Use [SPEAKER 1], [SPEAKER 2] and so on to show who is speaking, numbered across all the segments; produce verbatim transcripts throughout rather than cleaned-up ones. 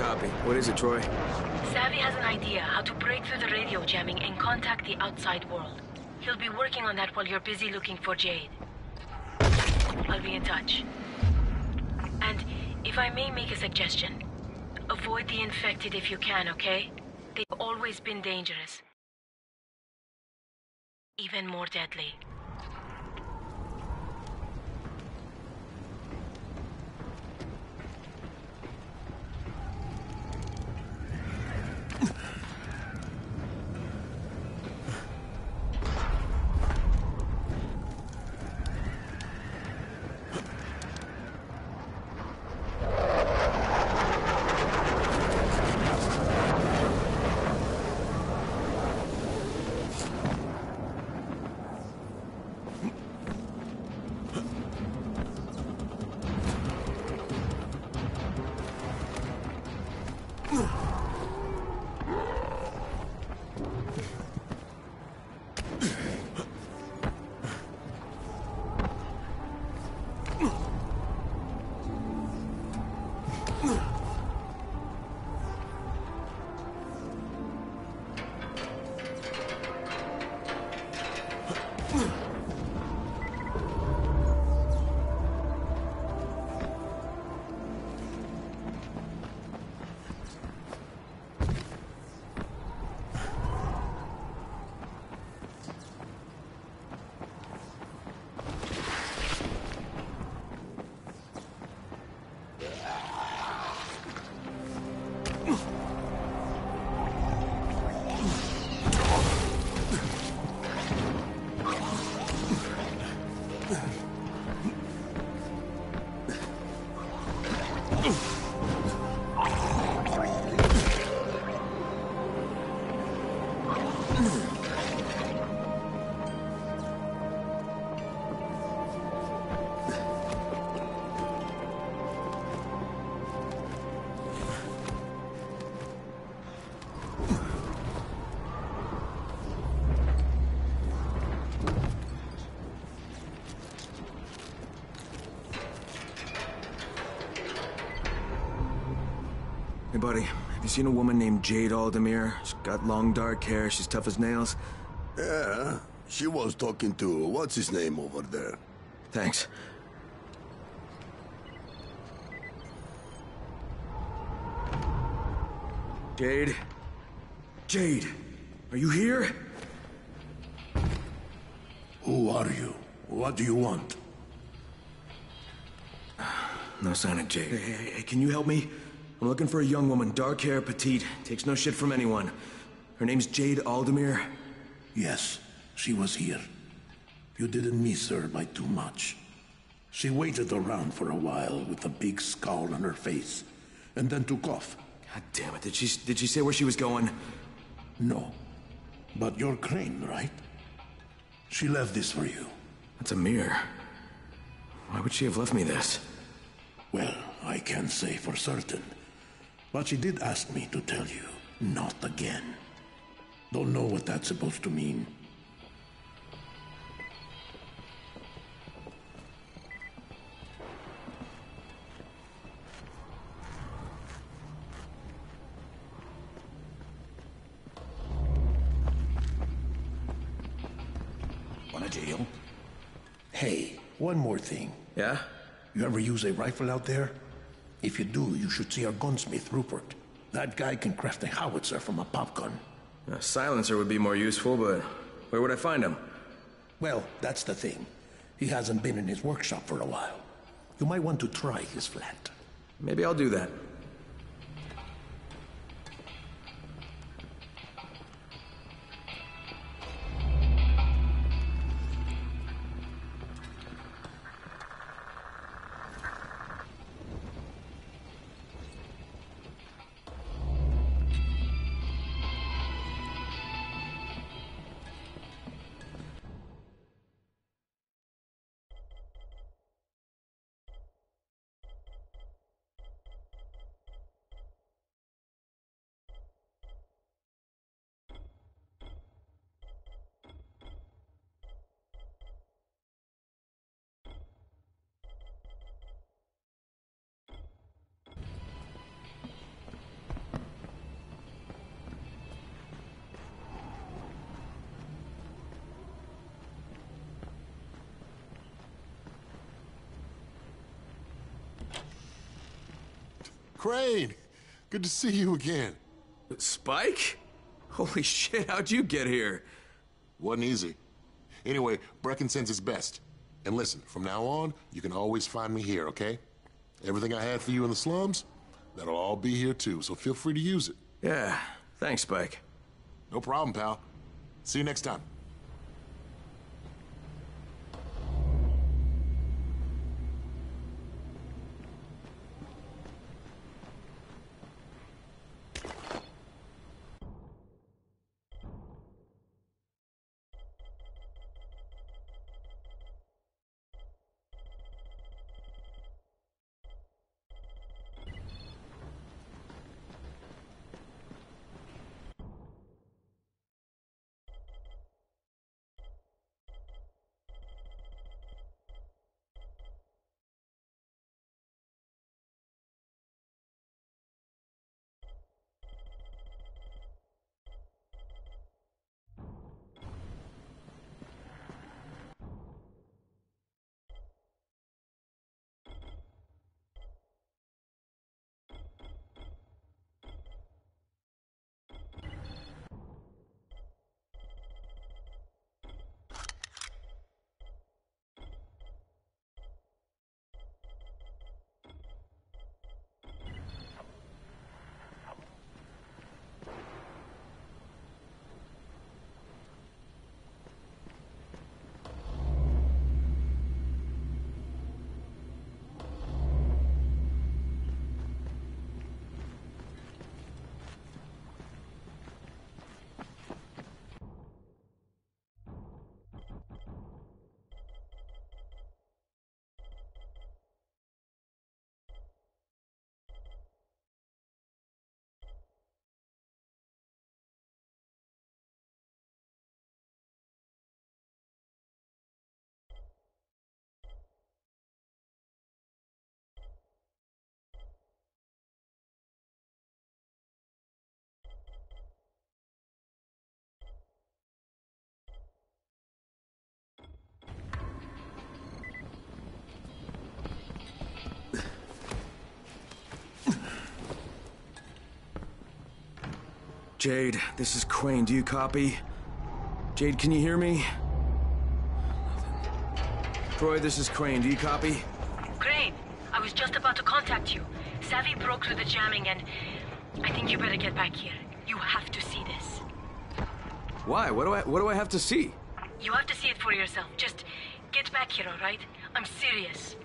[SPEAKER 1] Copy. What is it, Troy?
[SPEAKER 2] Savvy has an idea how to break through the radio jamming and contact the outside world. He'll be working on that while you're busy looking for Jade. I'll be in touch. And if I may make a suggestion, avoid the infected if you can, okay? They've always been dangerous. Even more deadly.
[SPEAKER 1] Hey, buddy, have you seen a woman named Jade Aldemir? She's got long, dark hair, she's tough as nails.
[SPEAKER 3] Yeah, she was talking to what's his name over there.
[SPEAKER 1] Thanks. Jade? Jade, are you here?
[SPEAKER 3] Who are you? What do you want?
[SPEAKER 1] No sign of Jade. Hey, hey, hey, can you help me? I'm looking for a young woman, dark hair, petite, takes no shit from anyone. Her name's Jade Aldemir.
[SPEAKER 4] Yes, she was here. You didn't miss her by too much. She waited around for a while with a big scowl on her face, and then took off.
[SPEAKER 1] God damn it, did she, did she say where she was going?
[SPEAKER 4] No. But you're Crane, right? She left this for you.
[SPEAKER 1] That's a mirror. Why would she have left me this?
[SPEAKER 4] Well, I can't say for certain. But she did ask me to tell you, not again. Don't know what that's supposed to mean.
[SPEAKER 5] Wanna jail?
[SPEAKER 4] Hey, one more thing.
[SPEAKER 1] Yeah?
[SPEAKER 4] You ever use a rifle out there? If you do, you should see our gunsmith, Rupert. That guy can craft a howitzer from a pop gun.
[SPEAKER 1] A silencer would be more useful, but where would I find him?
[SPEAKER 4] Well, that's the thing. He hasn't been in his workshop for a while. You might want to try his flat.
[SPEAKER 1] Maybe I'll do that.
[SPEAKER 5] Crane! Good to see you again.
[SPEAKER 1] Spike? Holy shit, how'd you get here?
[SPEAKER 5] Wasn't easy. Anyway, Brecken sends his best. And listen, from now on, you can always find me here, okay? Everything I had for you in the slums, that'll all be here too, so feel free to use it.
[SPEAKER 1] Yeah, thanks, Spike.
[SPEAKER 5] No problem, pal. See you next time.
[SPEAKER 1] Jade, this is Crane. Do you copy? Jade, can you hear me? Troy, this is Crane. Do you copy?
[SPEAKER 2] Crane, I was just about to contact you. Savvy broke through the jamming and I think you better get back here. You have to see this.
[SPEAKER 1] Why? What do I what do I have to see?
[SPEAKER 2] You have to see it for yourself. Just get back here, all right? I'm serious.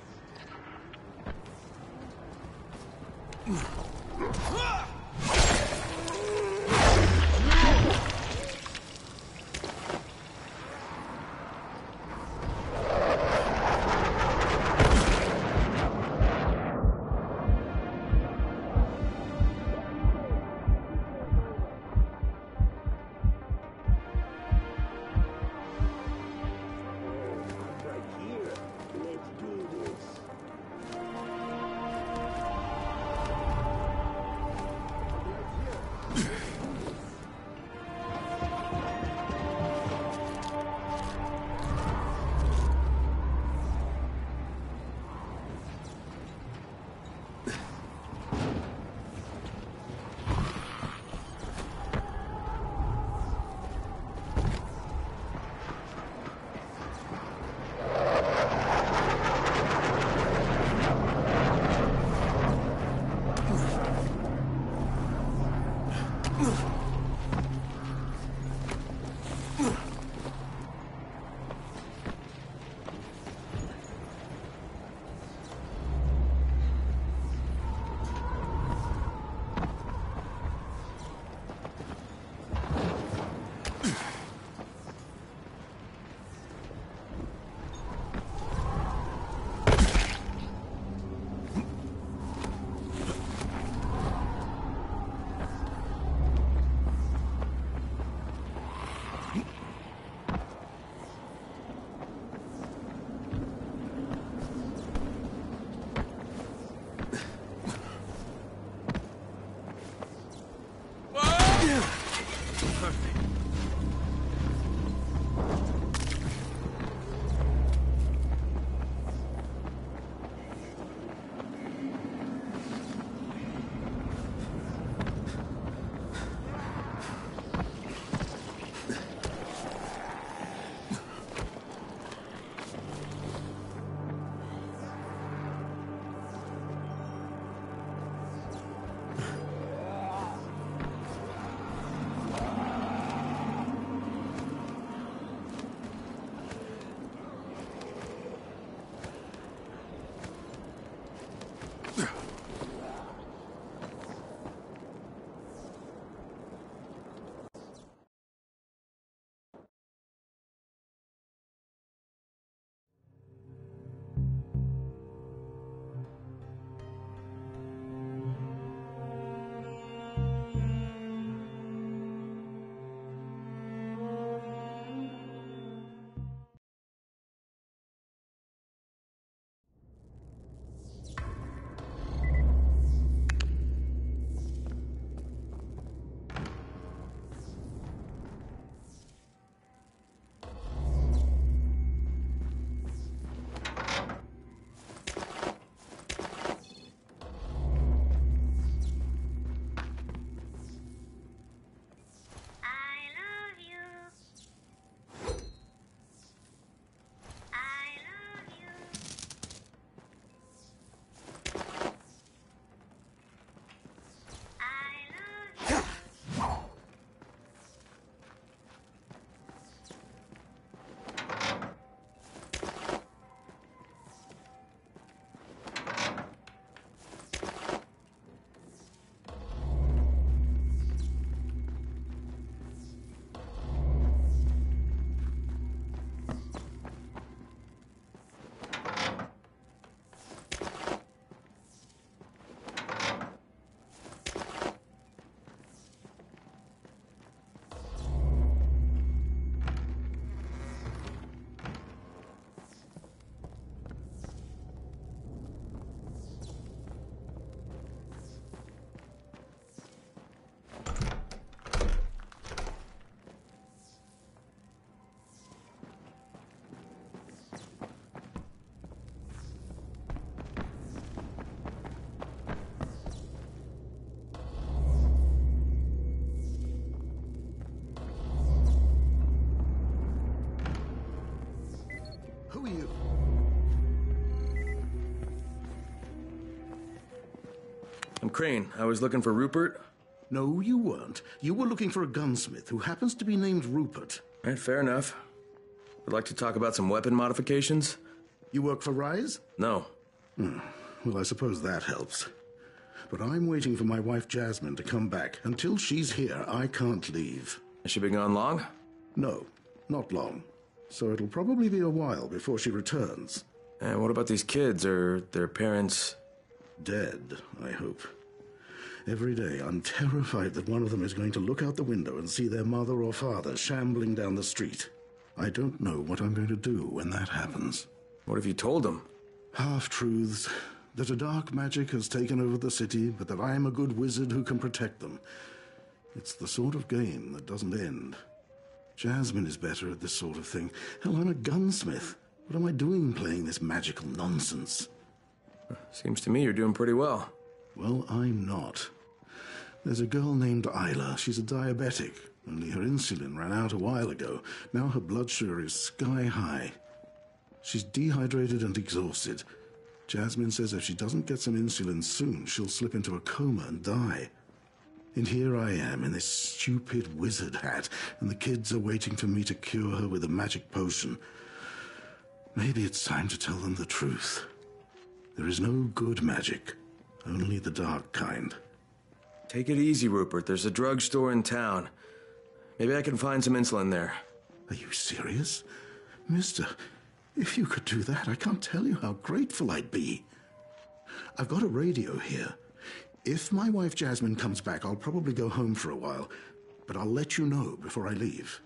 [SPEAKER 1] I'm Crane. I was looking for Rupert.
[SPEAKER 4] No, you weren't. You were looking for a gunsmith who happens to be named Rupert.
[SPEAKER 1] All right, fair enough. Would like to talk about some weapon modifications?
[SPEAKER 4] You work for Rise?
[SPEAKER 1] No.
[SPEAKER 4] Hmm. Well, I suppose that helps. But I'm waiting for my wife Jasmine to come back. Until she's here, I can't leave.
[SPEAKER 1] Has she been gone long?
[SPEAKER 4] No, not long. So it'll probably be a while before she returns.
[SPEAKER 1] And what about these kids? Are their parents...
[SPEAKER 4] Dead, I hope. Every day I'm terrified that one of them is going to look out the window and see their mother or father shambling down the street. I don't know what I'm going to do when that happens.
[SPEAKER 1] What have you told them?
[SPEAKER 4] Half-truths. That a dark magic has taken over the city, but that I am a good wizard who can protect them. It's the sort of game that doesn't end. Jasmine is better at this sort of thing. Hell, I'm a gunsmith. What am I doing playing this magical nonsense?
[SPEAKER 1] Seems to me you're doing pretty well.
[SPEAKER 4] Well, I'm not. There's a girl named Isla. She's a diabetic. Only her insulin ran out a while ago. Now her blood sugar is sky high. She's dehydrated and exhausted. Jasmine says if she doesn't get some insulin soon, she'll slip into a coma and die. And here I am in this stupid wizard hat, and the kids are waiting for me to cure her with a magic potion. Maybe it's time to tell them the truth. There is no good magic, only the dark kind.
[SPEAKER 1] Take it easy, Rupert. There's a drugstore in town. Maybe I can find some insulin there.
[SPEAKER 4] Are you serious? Mister, if you could do that, I can't tell you how grateful I'd be. I've got a radio here. If my wife Jasmine comes back, I'll probably go home for a while, but I'll let you know before I leave.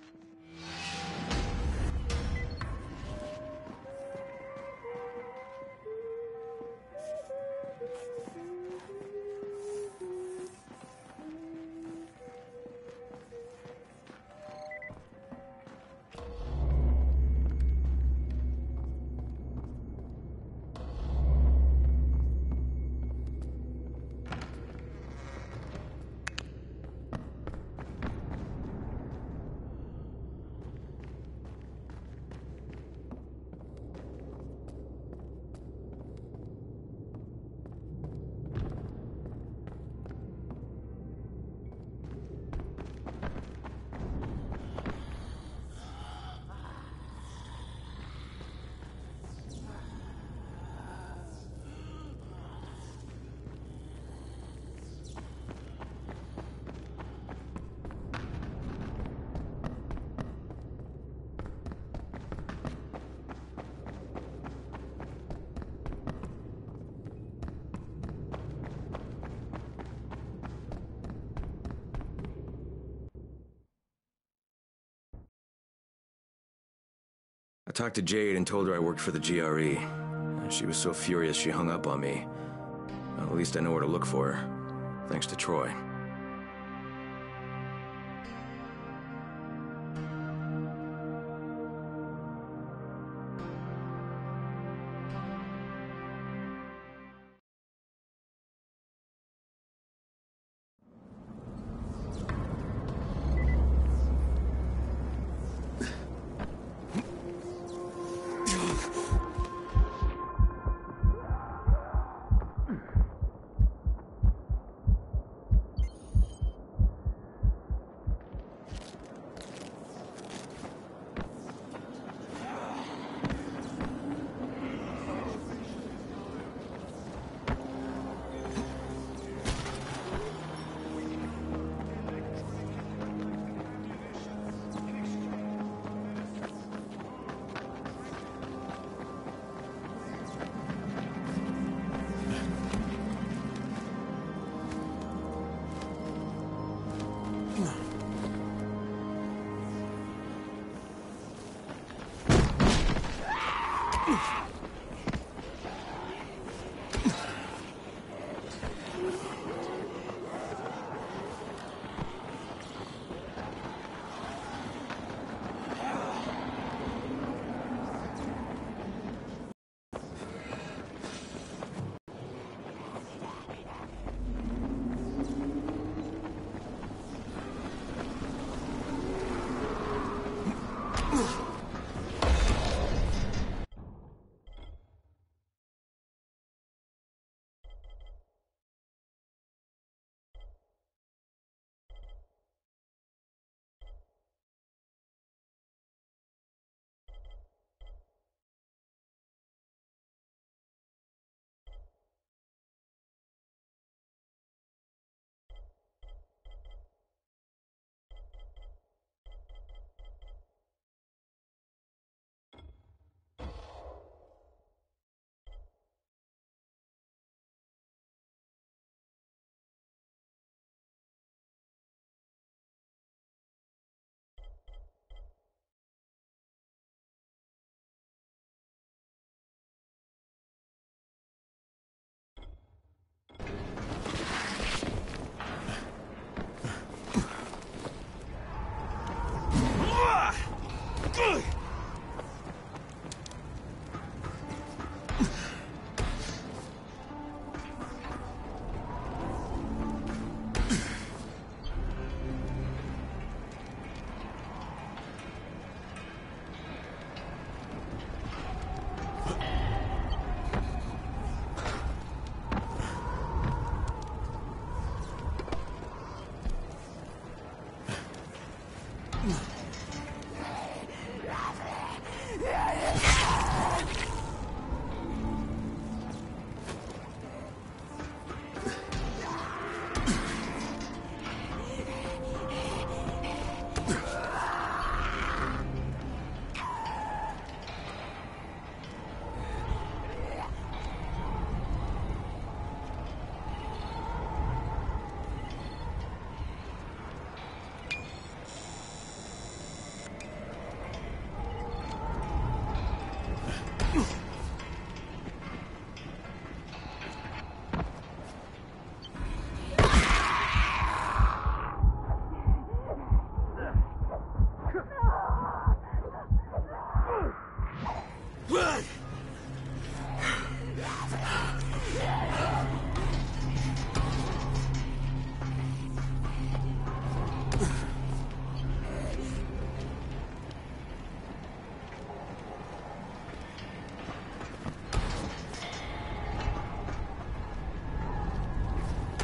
[SPEAKER 1] I talked to Jade and told her I worked for the G R E. She was so furious she hung up on me. Well, at least I know where to look for her. Thanks to Troy.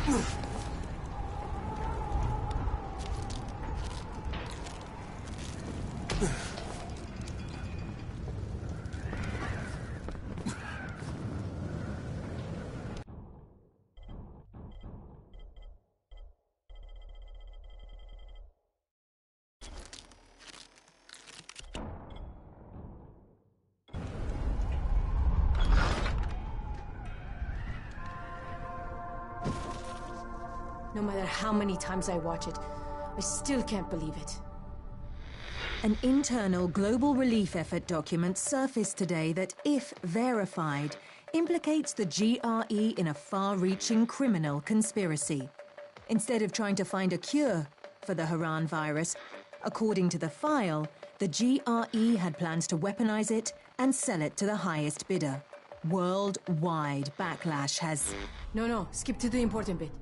[SPEAKER 2] No matter how many times I watch it, I still can't believe it.
[SPEAKER 6] An internal global relief effort document surfaced today that, if verified, implicates the G R E in a far-reaching criminal conspiracy. Instead of trying to find a cure for the Haran virus, according to the file, the G R E had plans to weaponize it and sell it to the highest bidder. Worldwide backlash has...
[SPEAKER 2] No, no, skip to the important bit.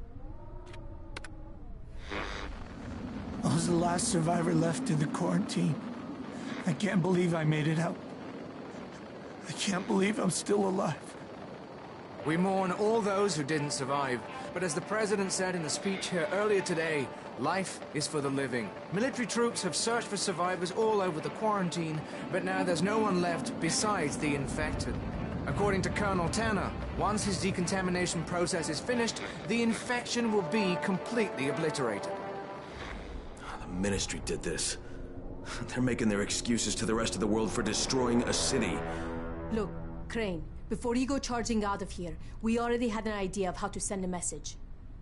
[SPEAKER 7] I was the last survivor left in the quarantine. I can't believe I made it out. I can't believe I'm still alive.
[SPEAKER 8] We mourn all those who didn't survive, but as the President said in the speech here earlier today, life is for the living. Military troops have searched for survivors all over the quarantine, but now there's no one left besides the infected. According to Colonel Tanner, once his decontamination process is finished, the infection will be completely obliterated.
[SPEAKER 1] The Ministry did this. They're making their excuses to the rest of the world for destroying a city.
[SPEAKER 2] Look, Crane, before you go charging out of here, we already had an idea of how to send a message.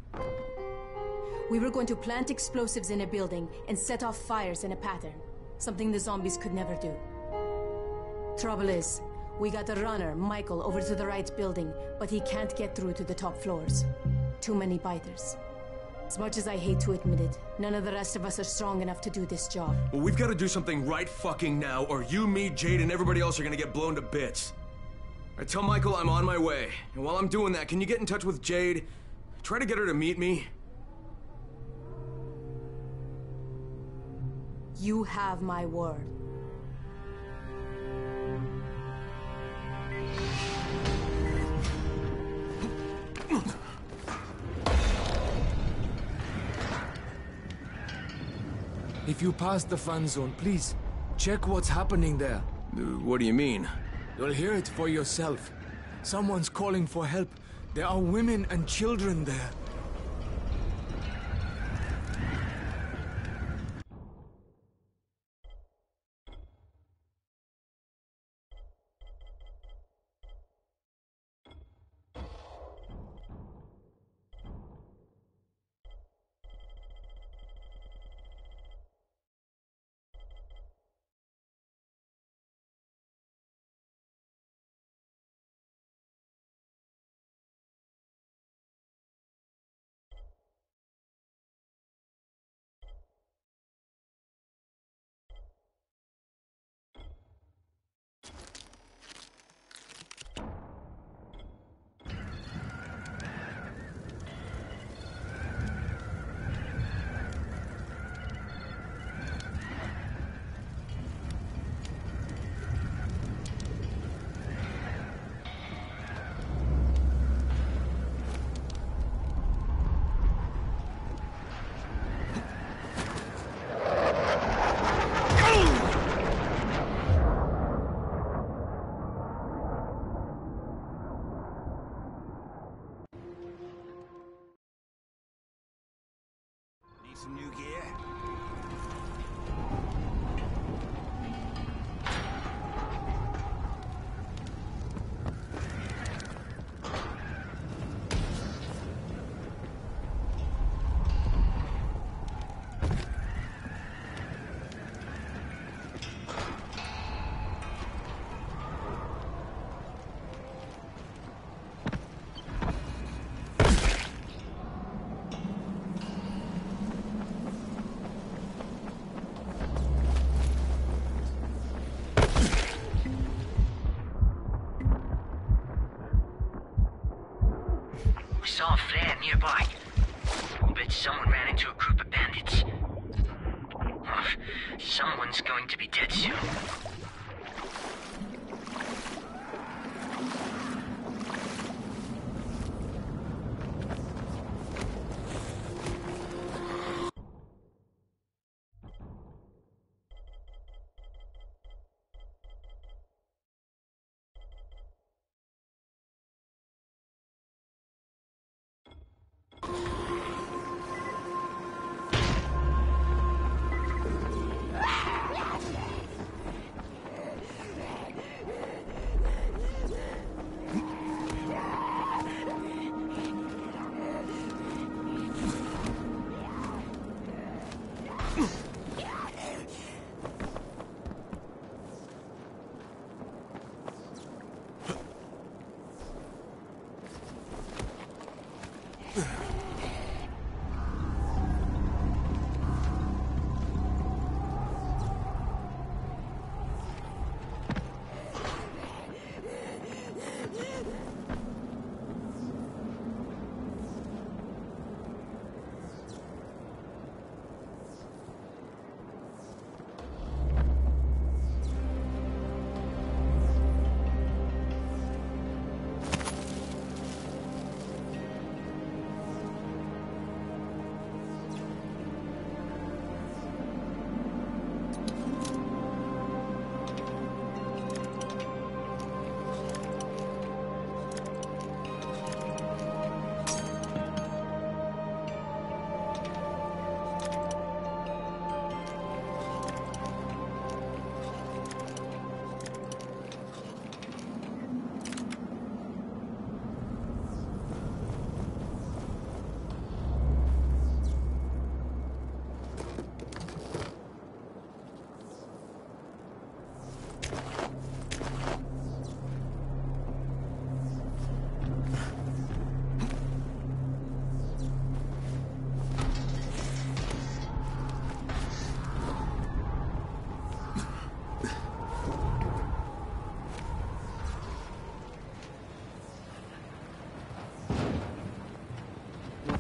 [SPEAKER 2] We were going to plant explosives in a building and set off fires in a pattern, something the zombies could never do. Trouble is, we got the runner, Michael, over to the right building, but he can't get through to the top floors. Too many biters. As much as I hate to admit it, none of the rest of us are strong enough to do this job.
[SPEAKER 1] Well, we've got to do something right fucking now, or you, me, Jade, and everybody else are gonna get blown to bits. I tell Michael I'm on my way, and while I'm doing that, can you get in touch with Jade? Try to get her to meet me.
[SPEAKER 2] You have my word.
[SPEAKER 8] If you pass the fan zone, please, check what's happening there.
[SPEAKER 1] Uh, what do you mean?
[SPEAKER 8] You'll hear it for yourself. Someone's calling for help. There are women and children there.
[SPEAKER 9] Some new gear.
[SPEAKER 10] Saw a flare nearby. I bet someone ran into a group of bandits. Oh, someone's going to be dead soon.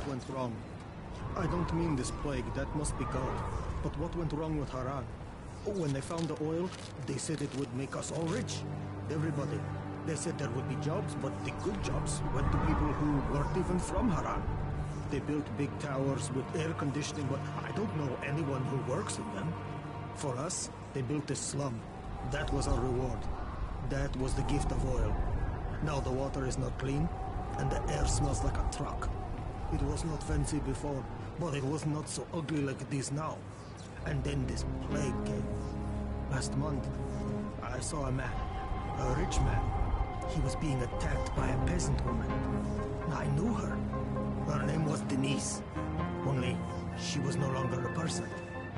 [SPEAKER 11] what went wrong. I don't mean this plague, that must be God. But what went wrong with Haran? When they found the oil, they said it would make us all rich. Everybody. They said there would be jobs, but the good jobs went to people who weren't even from Haran. They built big towers with air conditioning, but I don't know anyone who works in them. For us, they built a slum. That was our reward. That was the gift of oil. Now the water is not clean, and the air smells like a truck. It was not fancy before, but it was not so ugly like it is now. And then this plague came. Last month, I saw a man, a rich man. He was being attacked by a peasant woman. I knew her. Her name was Denise. Only, she was no longer a person.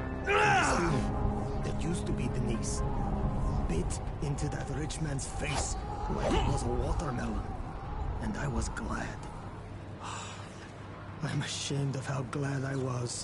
[SPEAKER 11] That used to be Denise. Bit into that rich man's face like it was a watermelon. And I was glad. I'm ashamed of how glad I was.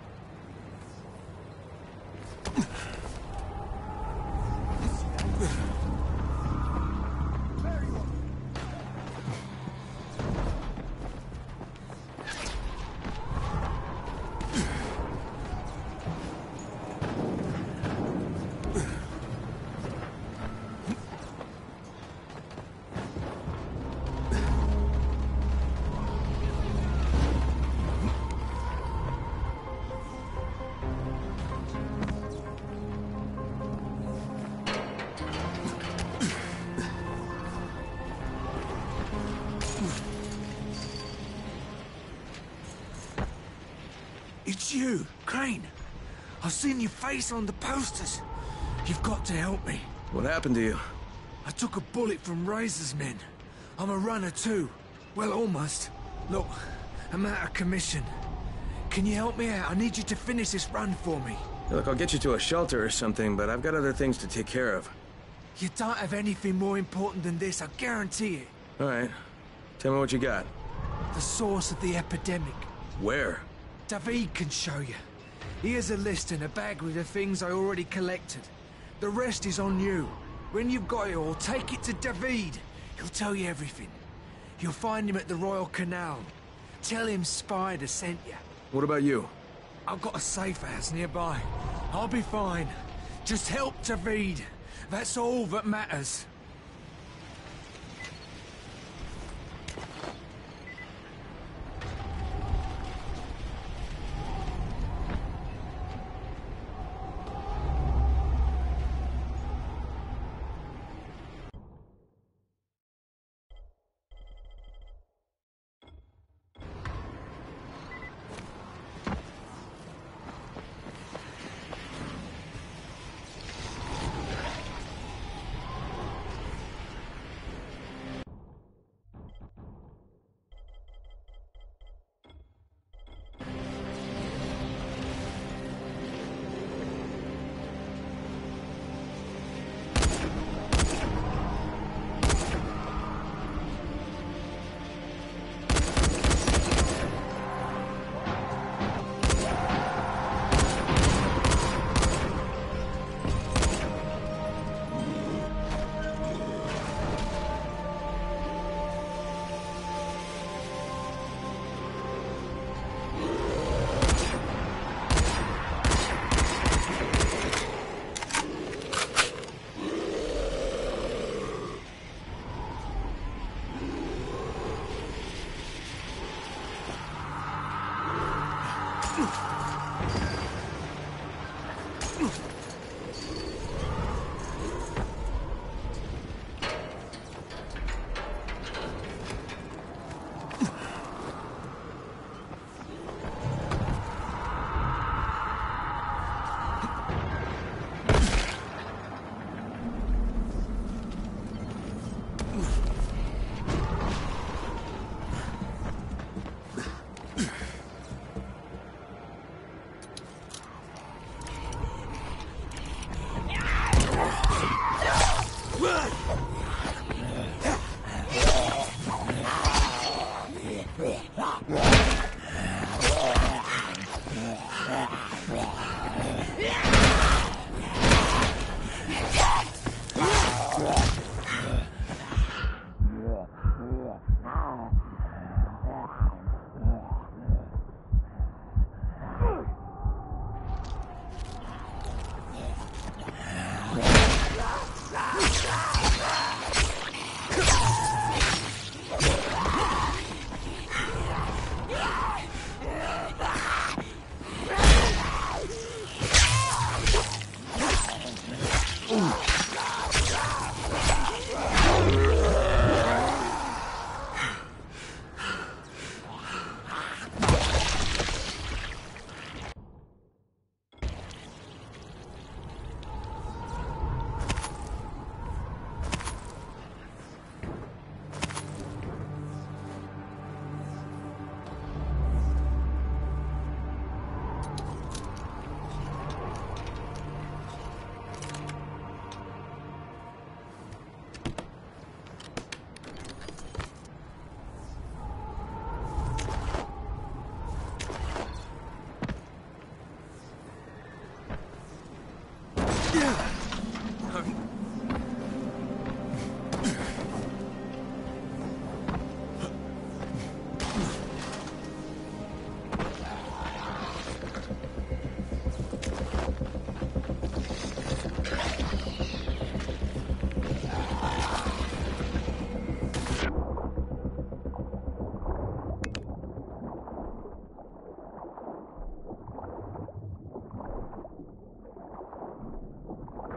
[SPEAKER 8] It's you, Crane. I've seen your face on the posters. You've got to help me.
[SPEAKER 1] What happened to you?
[SPEAKER 8] I took a bullet from Razor's men. I'm a runner too. Well, almost. Look, I'm out of commission. Can you help me out? I need you to finish this run for me.
[SPEAKER 1] Look, I'll get you to a shelter or something, but I've got other things to take care of.
[SPEAKER 8] You don't have anything more important than this, I guarantee it.
[SPEAKER 1] All right. Tell me what you got.
[SPEAKER 8] The source of the epidemic.
[SPEAKER 1] Where?
[SPEAKER 8] David can show you. He has a list and a bag with the things I already collected. The rest is on you. When you've got it all, take it to David. He'll tell you everything. You'll find him at the Royal Canal. Tell him Spider sent you.
[SPEAKER 1] What about you?
[SPEAKER 8] I've got a safe house nearby. I'll be fine. Just help David. That's all that matters.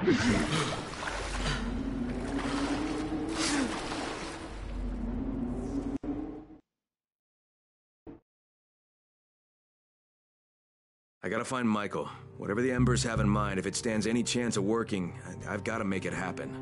[SPEAKER 1] I gotta find Michael. Whatever the Embers have in mind, if it stands any chance of working, I- I've gotta make it happen.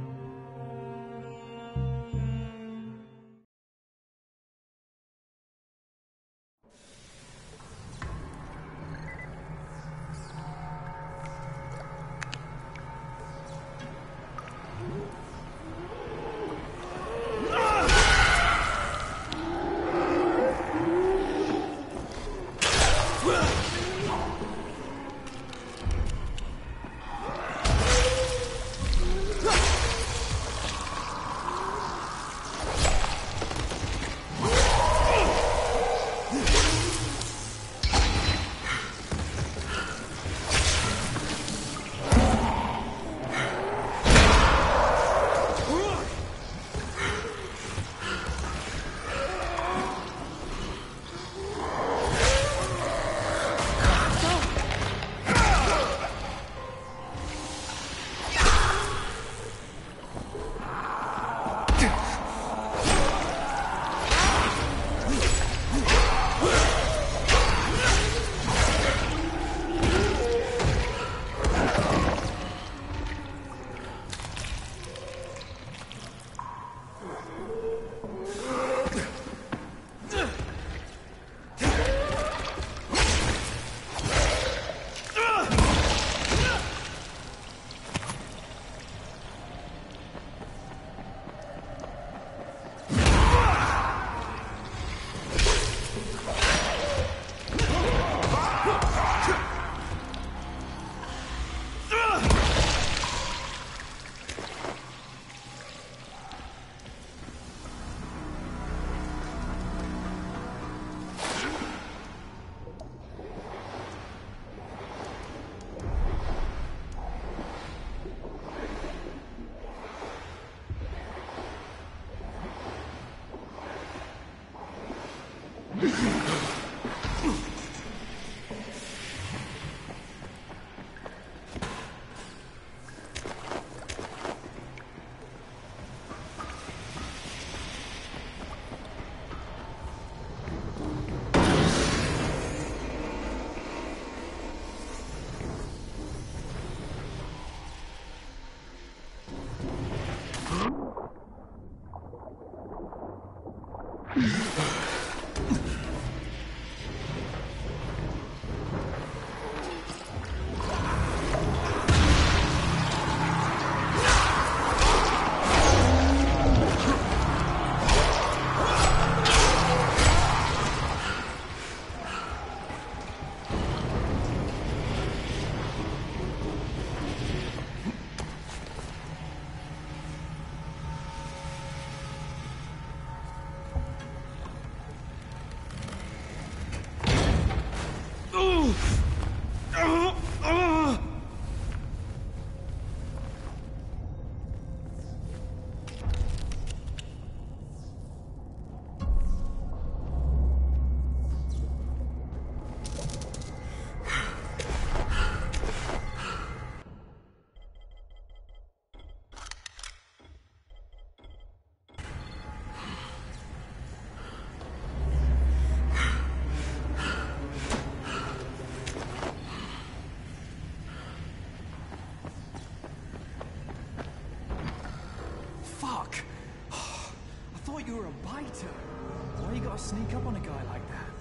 [SPEAKER 12] You were a biter. Why you gotta sneak up on a guy like that?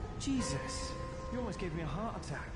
[SPEAKER 12] Jesus, you almost gave me a heart attack.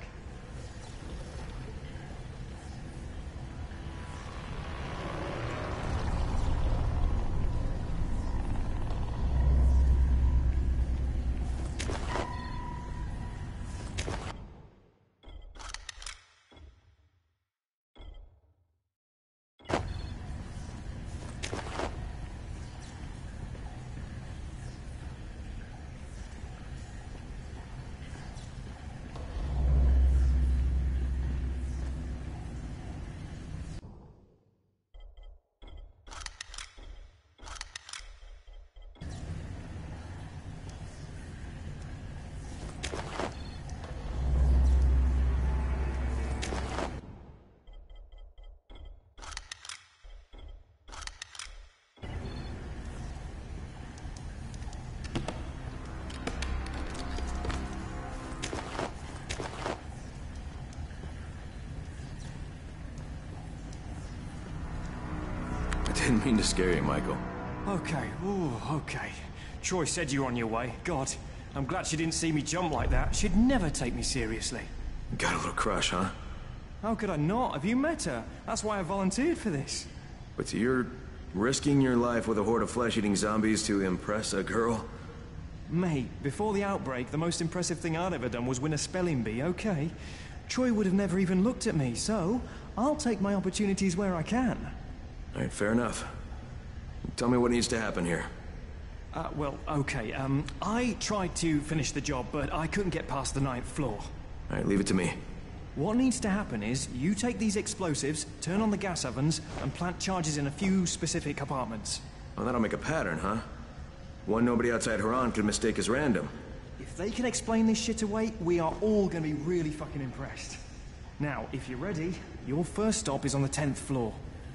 [SPEAKER 1] didn't mean to scare you, Michael.
[SPEAKER 12] Okay, ooh, okay. Troy said you were on your way. God, I'm glad she didn't see me jump like that. She'd never take me seriously.
[SPEAKER 1] Got a little crush, huh?
[SPEAKER 12] How could I not? Have you met her? That's why I volunteered for this.
[SPEAKER 1] But you're risking your life with a horde of flesh-eating zombies to impress a girl?
[SPEAKER 12] Mate, before the outbreak, the most impressive thing I'd ever done was win a spelling bee, okay? Troy would have never even looked at me, so I'll take my opportunities where I can.
[SPEAKER 1] All right, fair enough. Tell me what needs to happen here.
[SPEAKER 12] Uh, well, okay, um, I tried to finish the job, but I couldn't get past the ninth floor.
[SPEAKER 1] All right, leave it to me.
[SPEAKER 12] What needs to happen is, you take these explosives, turn on the gas ovens, and plant charges in a few specific apartments.
[SPEAKER 1] Well, that'll make a pattern, huh? One nobody outside Haran could mistake as random.
[SPEAKER 12] If they can explain this shit away, we are all gonna be really fucking impressed. Now, if you're ready, your first stop is on the tenth floor.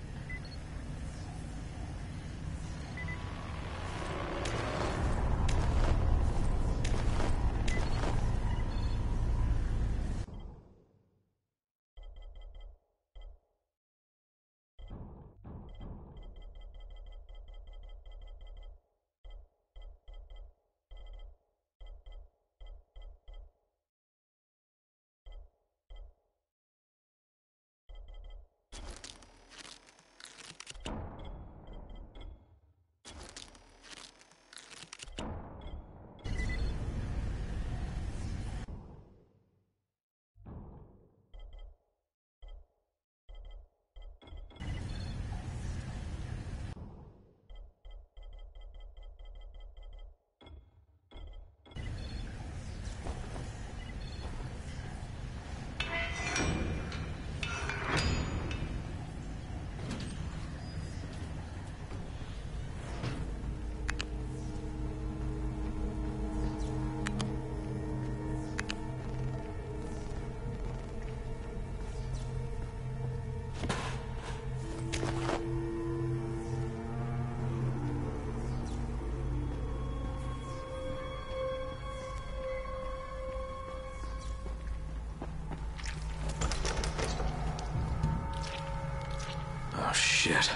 [SPEAKER 1] Oh, shit.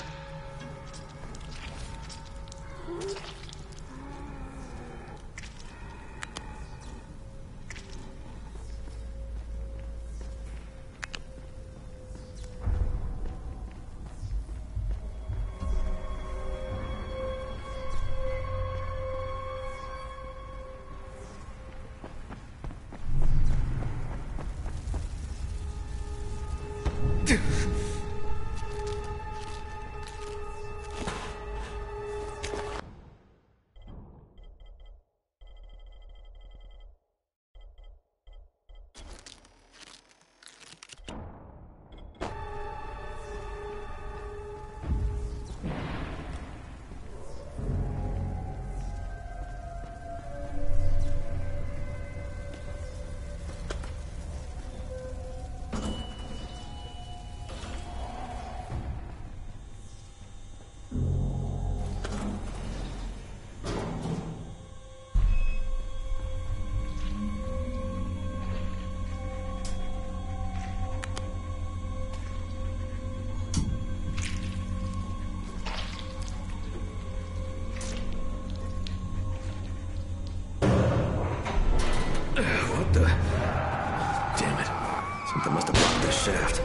[SPEAKER 1] What the? Damn it. Something must have blocked this shaft.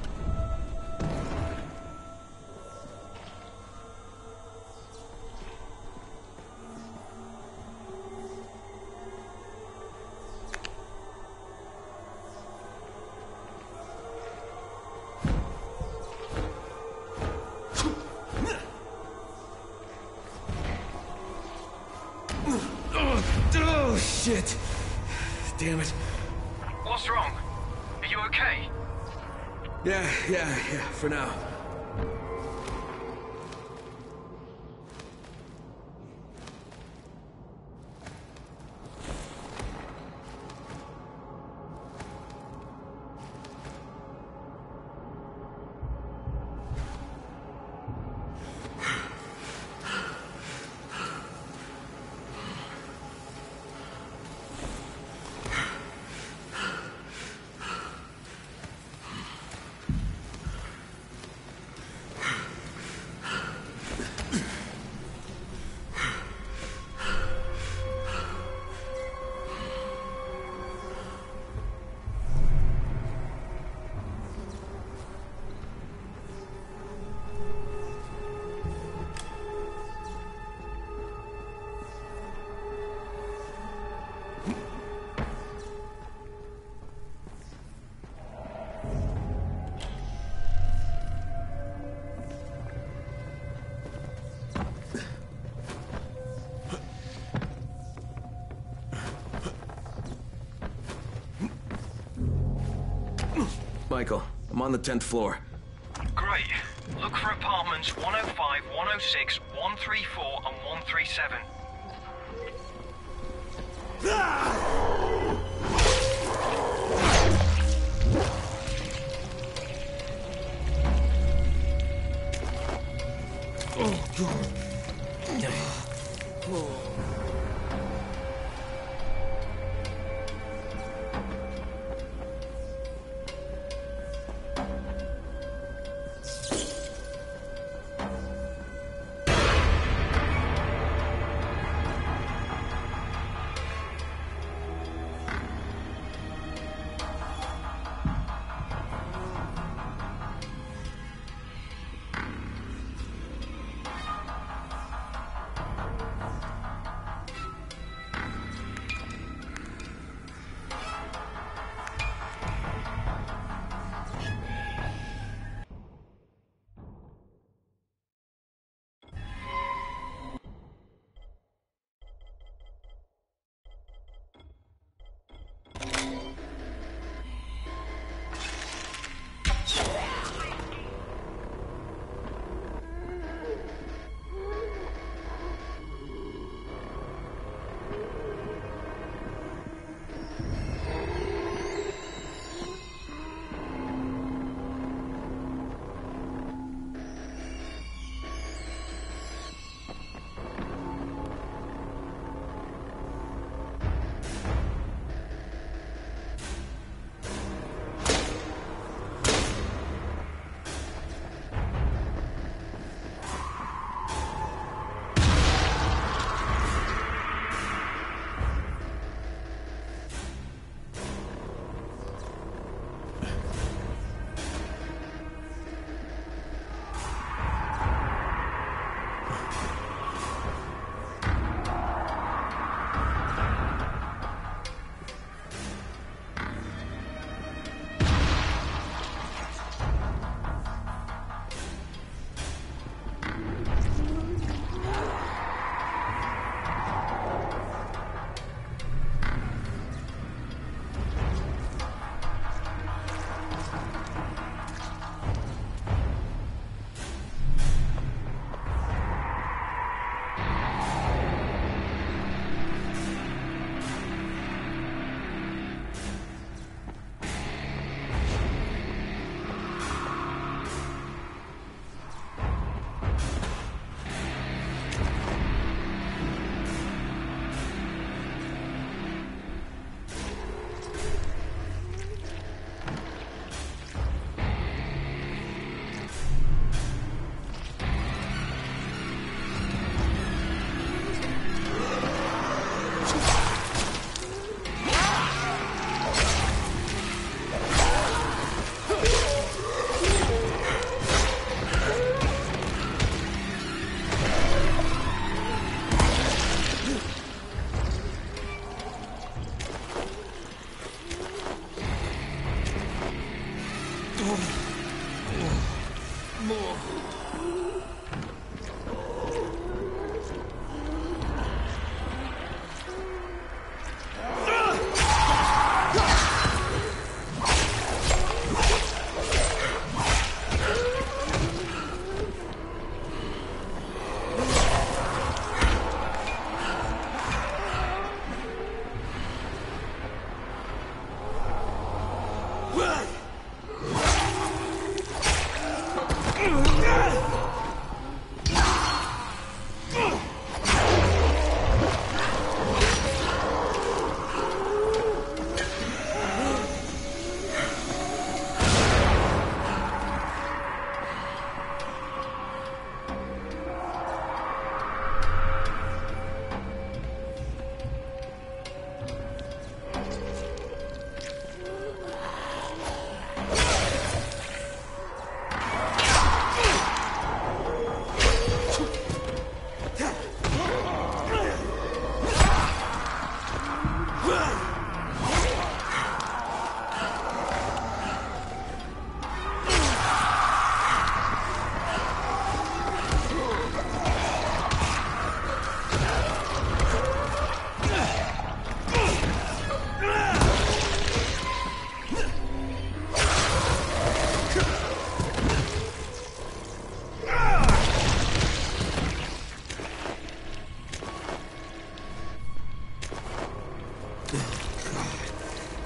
[SPEAKER 1] Oh, shit. Damn it.
[SPEAKER 8] What's wrong? Are you okay?
[SPEAKER 1] Yeah, yeah, yeah, for now. Michael. I'm on the tenth floor.
[SPEAKER 12] Great. Look for apartments one oh five, one oh six, one thirty-four, and one thirty-seven.
[SPEAKER 1] Oh, God. Oh.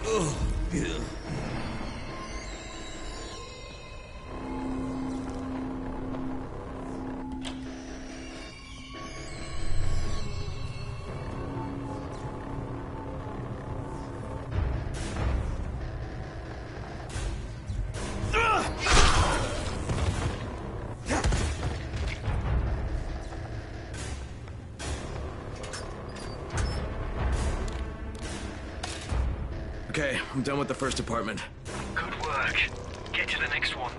[SPEAKER 1] Oh, yeah. Okay, I'm done with the first apartment.
[SPEAKER 13] Good work. Get to the next one.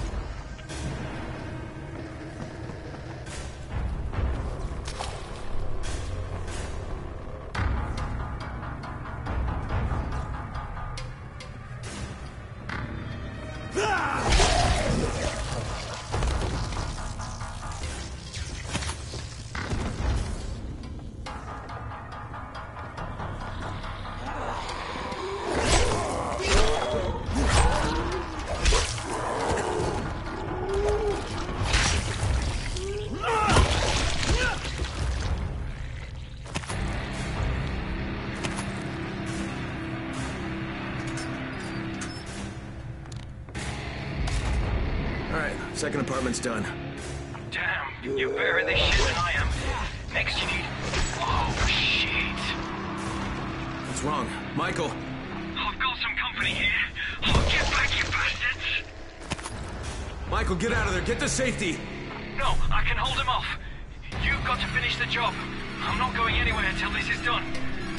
[SPEAKER 1] Second apartment's done.
[SPEAKER 13] Damn, you're better at this shit than I am. Next you need... Oh, shit.
[SPEAKER 1] What's wrong? Michael?
[SPEAKER 13] I've got some company here. Oh, get back, you bastards!
[SPEAKER 1] Michael, get out of there. Get to safety.
[SPEAKER 13] No, I can hold him off. You've got to finish the job. I'm not going anywhere until this is done.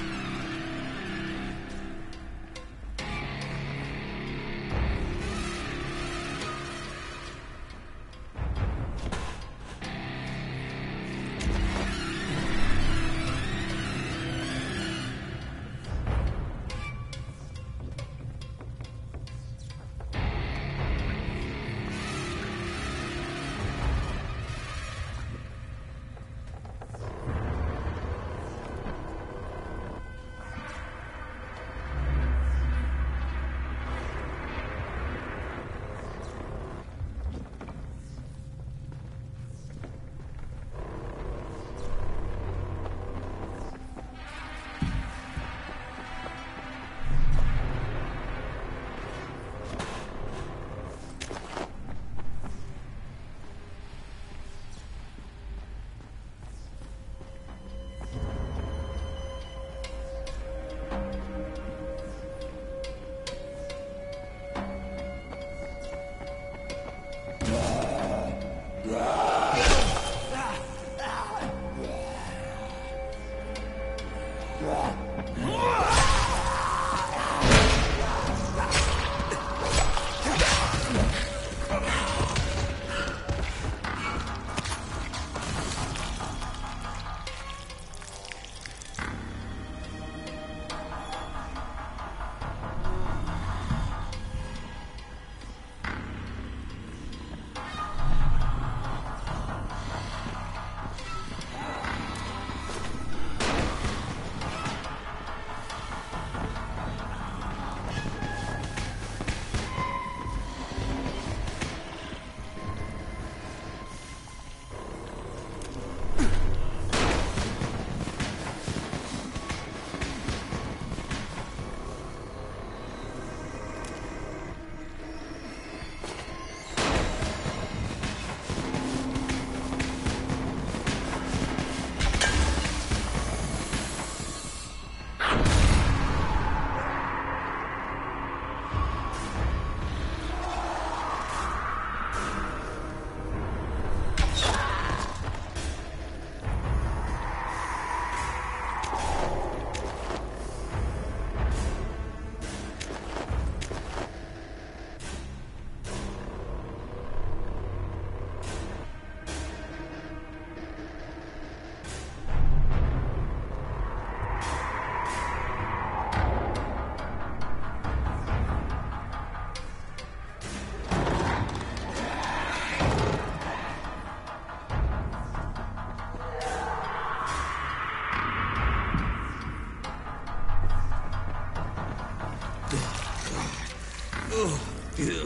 [SPEAKER 1] Oh, yeah.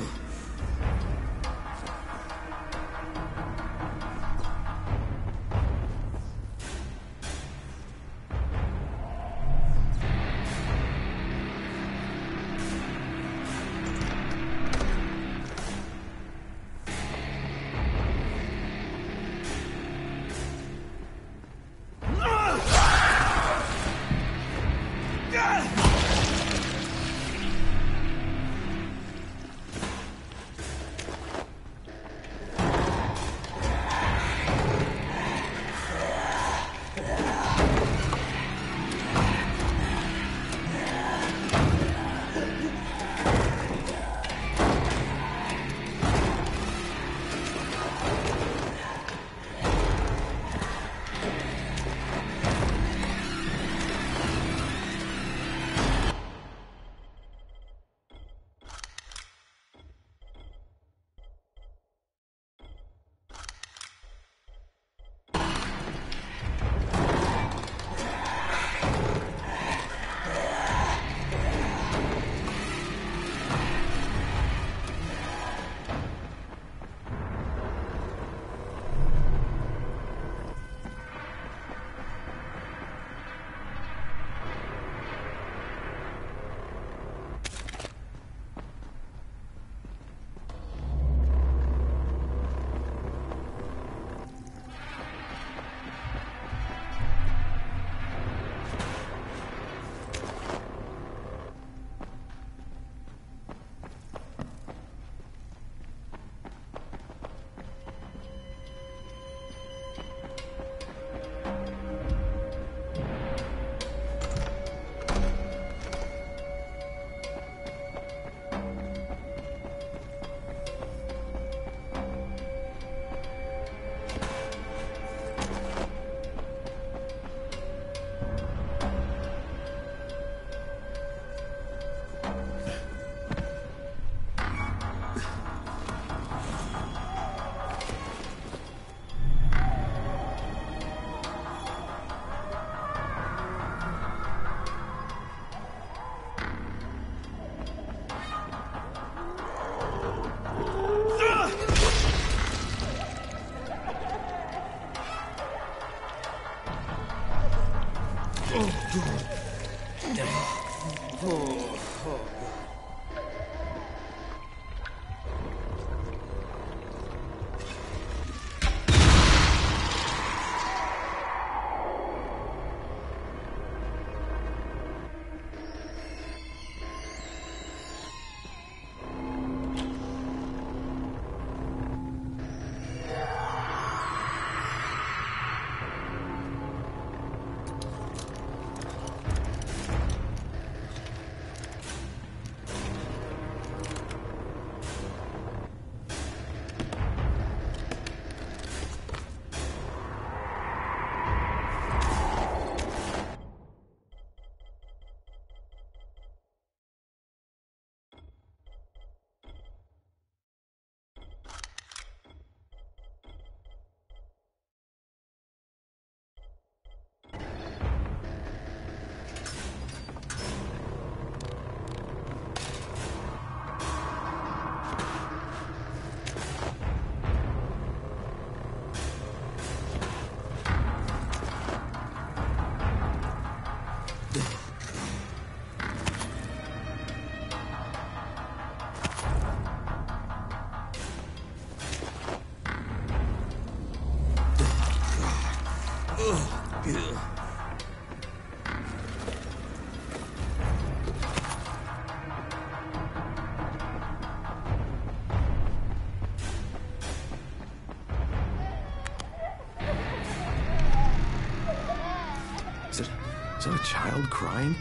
[SPEAKER 1] Is it, is that a child crying?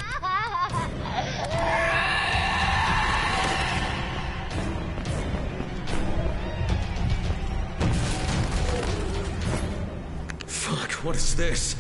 [SPEAKER 1] Fuck, what is this?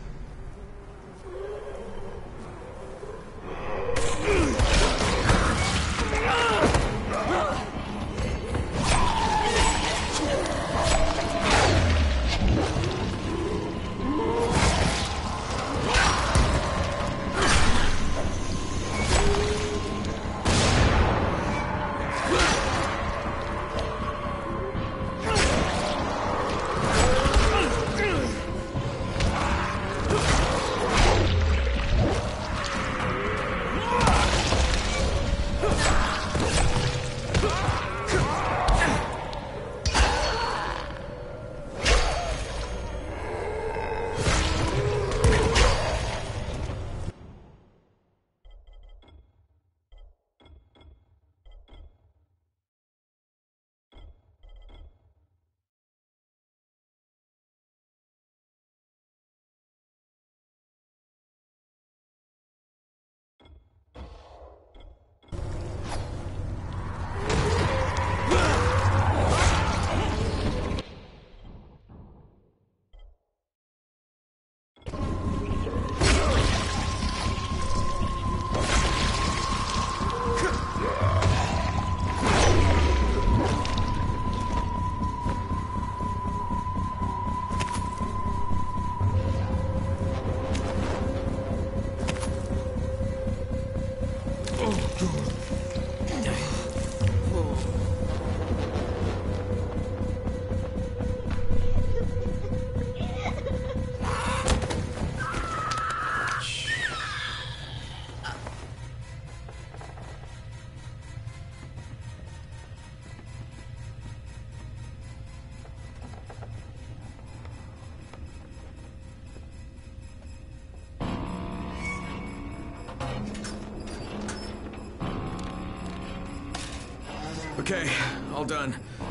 [SPEAKER 1] Okay, all done.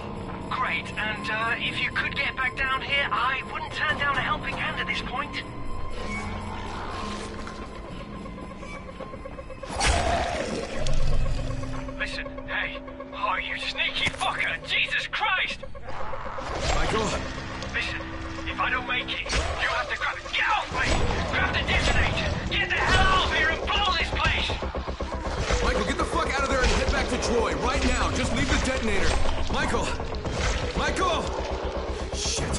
[SPEAKER 13] Great, and uh, if you could get back down here, I wouldn't turn down a helping hand at this point. Listen, hey, oh, you sneaky fucker, Jesus Christ!
[SPEAKER 1] Michael?
[SPEAKER 13] Listen, if I don't make it, you have to grab... Get off me! Grab the detonator! Get the hell out of here and blow this place!
[SPEAKER 1] Michael, get the fuck out of there and head back to Troy, right now. Just leave the detonator. Michael! Michael! Shit.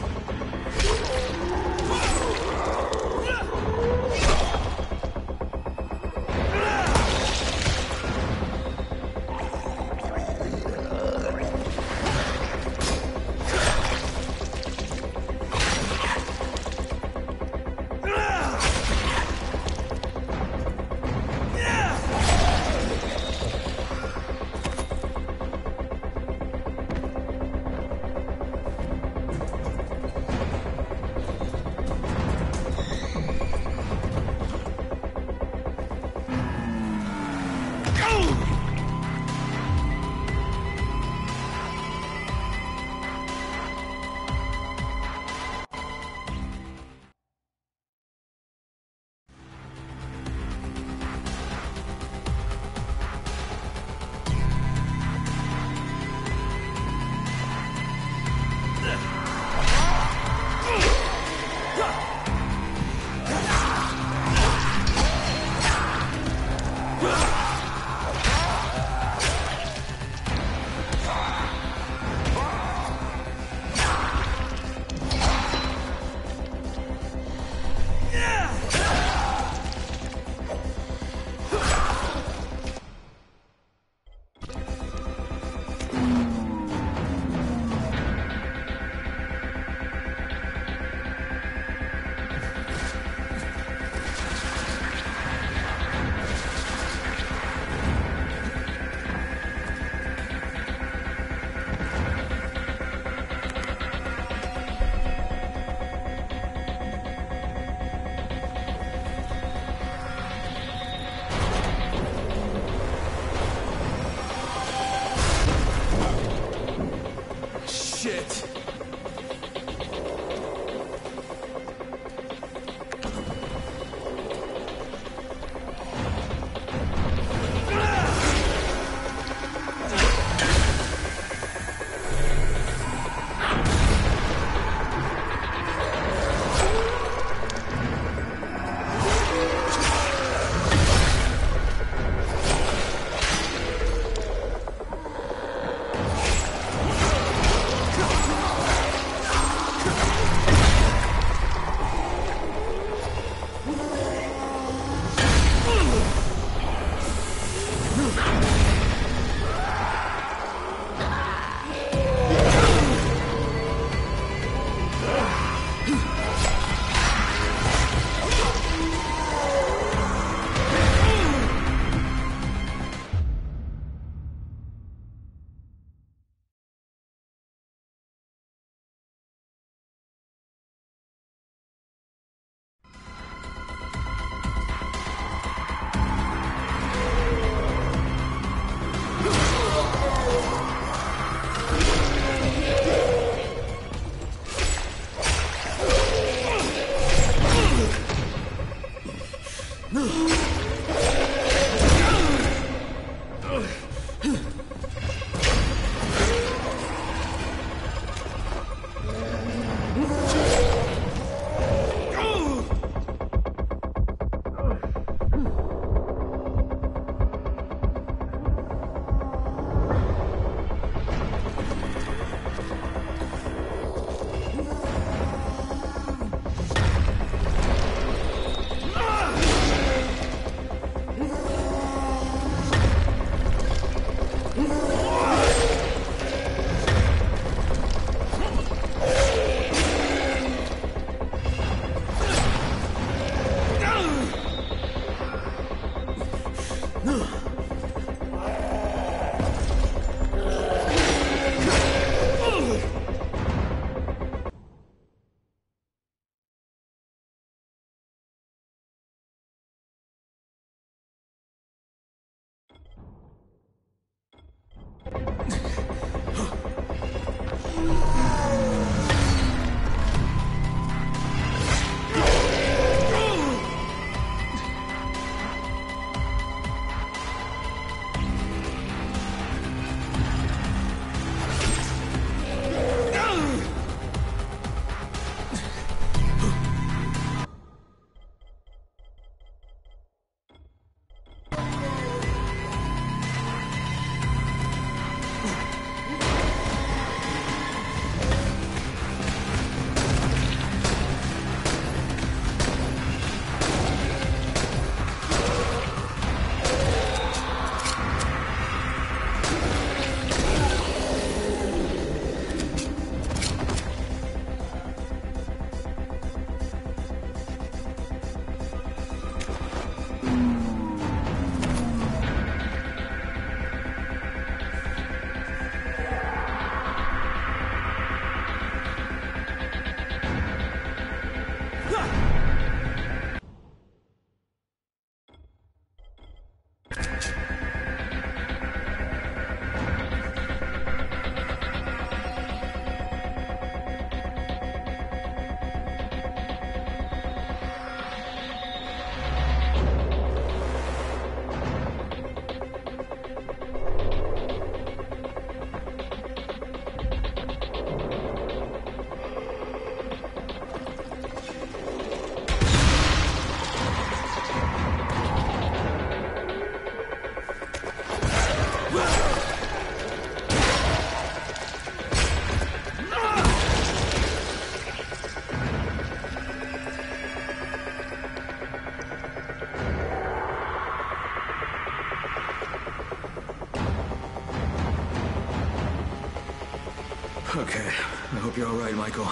[SPEAKER 1] Okay, I hope you're all right, Michael.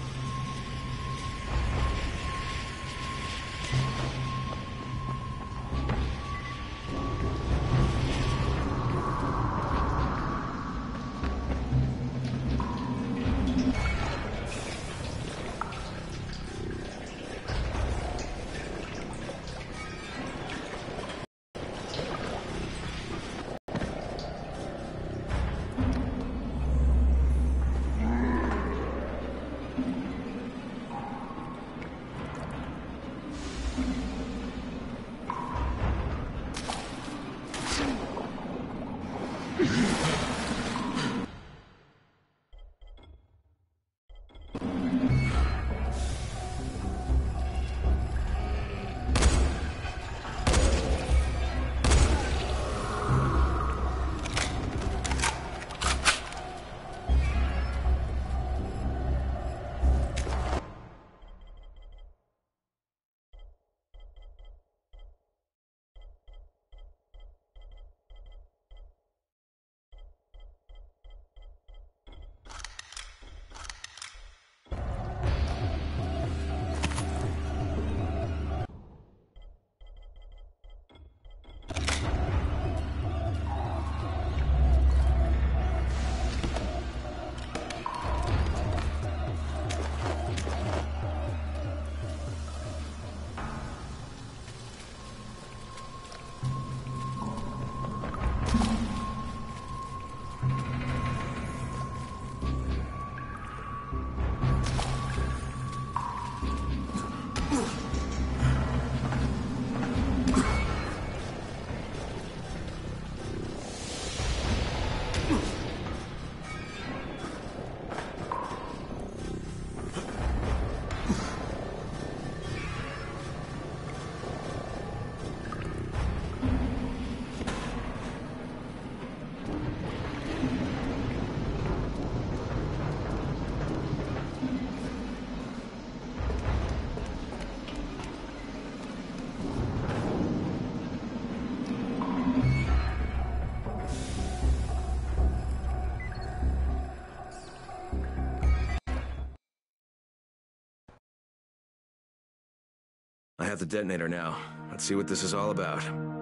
[SPEAKER 1] I have the detonator now. Let's see what this is all about.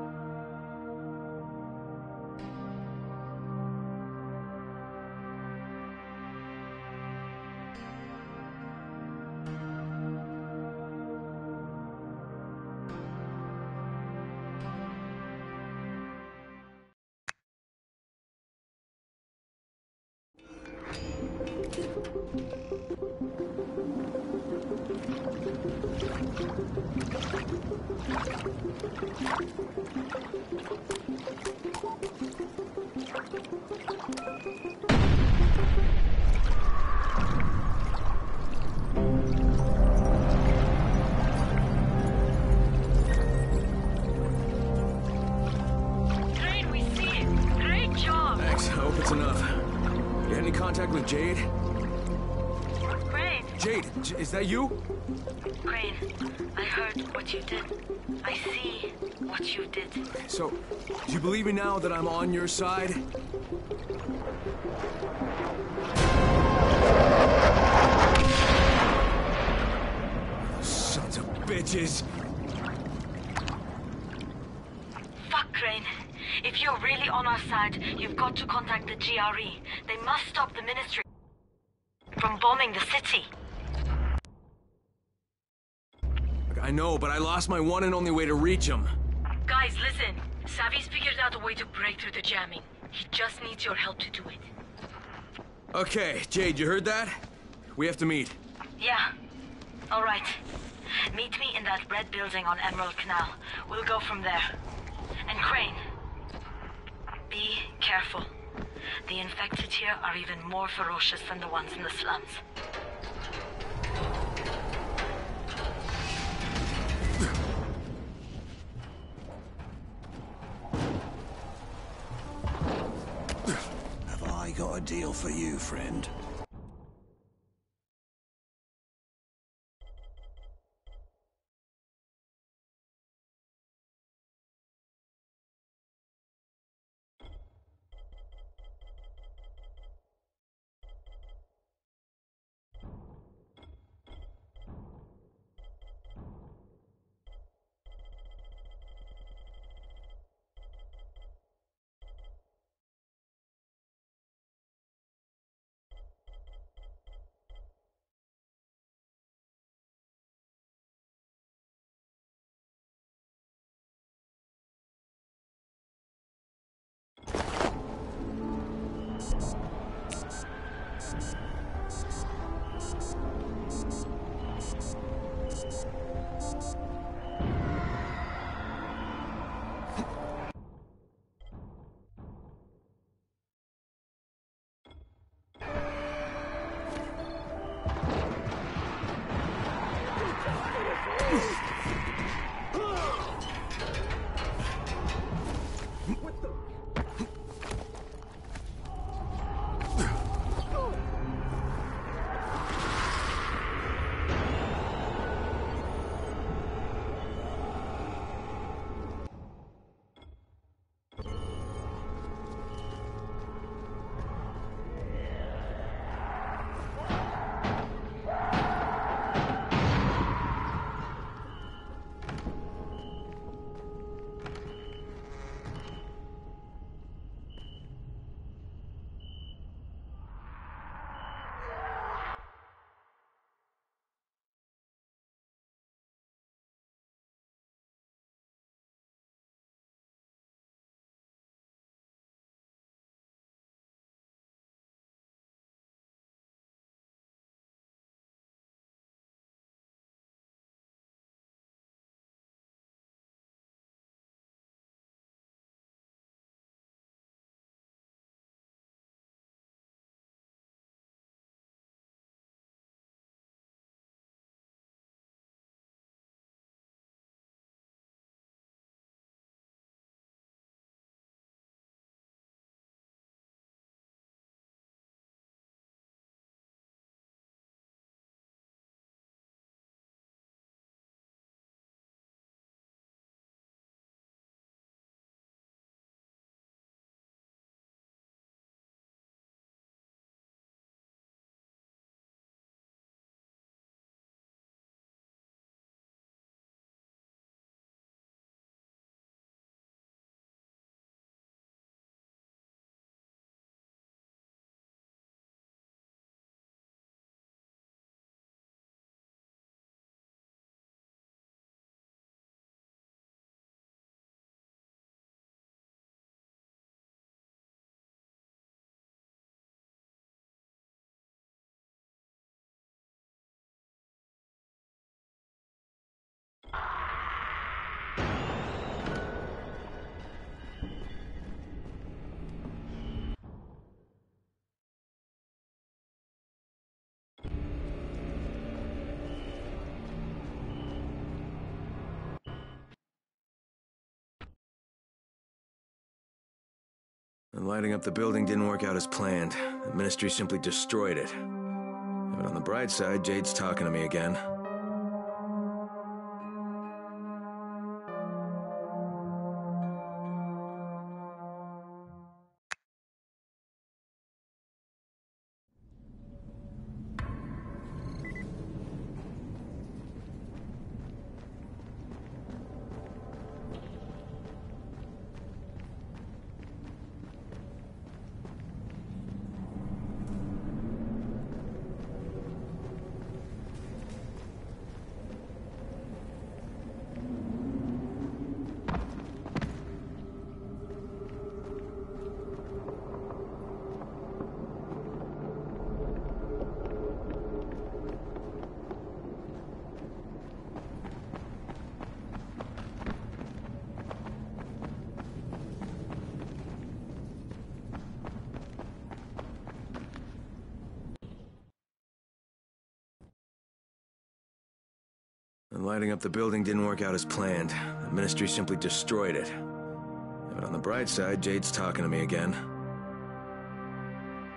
[SPEAKER 2] Great, we see it. Great job.
[SPEAKER 1] Thanks. I hope it's enough. You had any contact with Jade?
[SPEAKER 2] Crane.
[SPEAKER 1] Jade, J- is that you?
[SPEAKER 2] Crane, I heard what you did. I see what you did.
[SPEAKER 1] So, do you believe me now that I'm on your side? Sons of bitches!
[SPEAKER 2] Fuck, Crane. If you're really on our side, you've got to contact the G R E. They must stop the Ministry from bombing the city.
[SPEAKER 1] I know, but I lost my one and only way to reach him.
[SPEAKER 2] Guys, listen. Savvy's figured out a way to break through the jamming. He just needs your help to do it.
[SPEAKER 1] Okay, Jade, you heard that? We have to meet.
[SPEAKER 2] Yeah. All right. Meet me in that red building on Emerald Canal. We'll go from there. And Crane, be careful. The infected here are even more ferocious than the ones in the slums.
[SPEAKER 9] got a deal for you, friend.
[SPEAKER 1] And lighting up the building didn't work out as planned. The Ministry simply destroyed it. But on the bright side, Jade's talking to me again. And lighting up the building didn't work out as planned. The Ministry simply destroyed it. But on the bright side, Jade's talking to me again.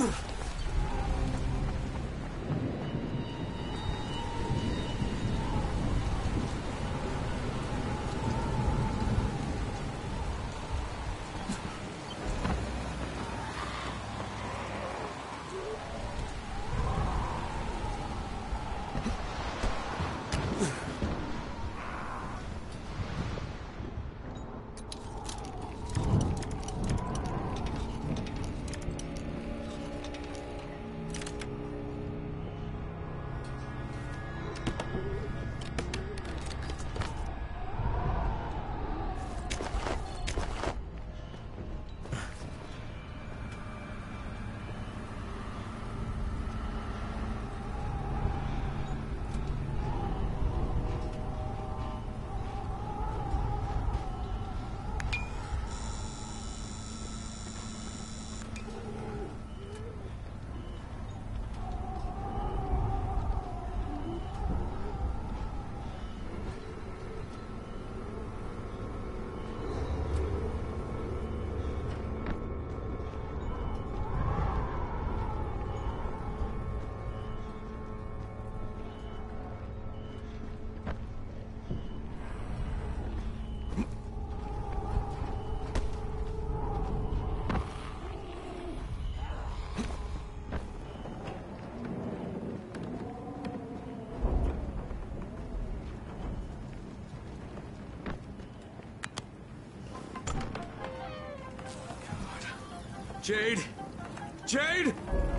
[SPEAKER 1] Jade! Jade!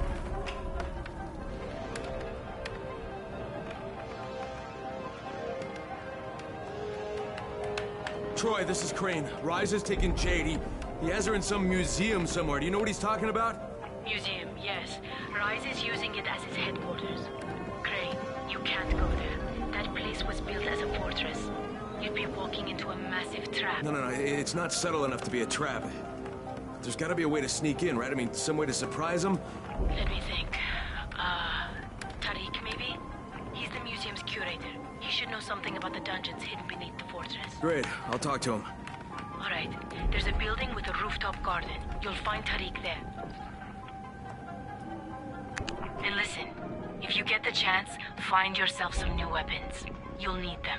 [SPEAKER 1] Troy, this is Crane. Rise has taken Jade. He, he has her in some museum somewhere. Do you know what he's talking about?
[SPEAKER 2] Museum, yes. Rise is using it as his headquarters. Crane, you can't go there. That place was built as a fortress. You'd be walking into a massive trap.
[SPEAKER 1] No, no, no. It's not subtle enough to be a trap. There's gotta be a way to sneak in, right? I mean, some way to surprise him?
[SPEAKER 2] Let me think. Uh, Tariq, maybe? He's the museum's curator. He should know something about the dungeons hidden beneath the fortress.
[SPEAKER 1] Great. I'll talk to him.
[SPEAKER 2] All right. There's a building with a rooftop garden. You'll find Tariq there. And listen, if you get the chance, find yourself some new weapons. You'll need them.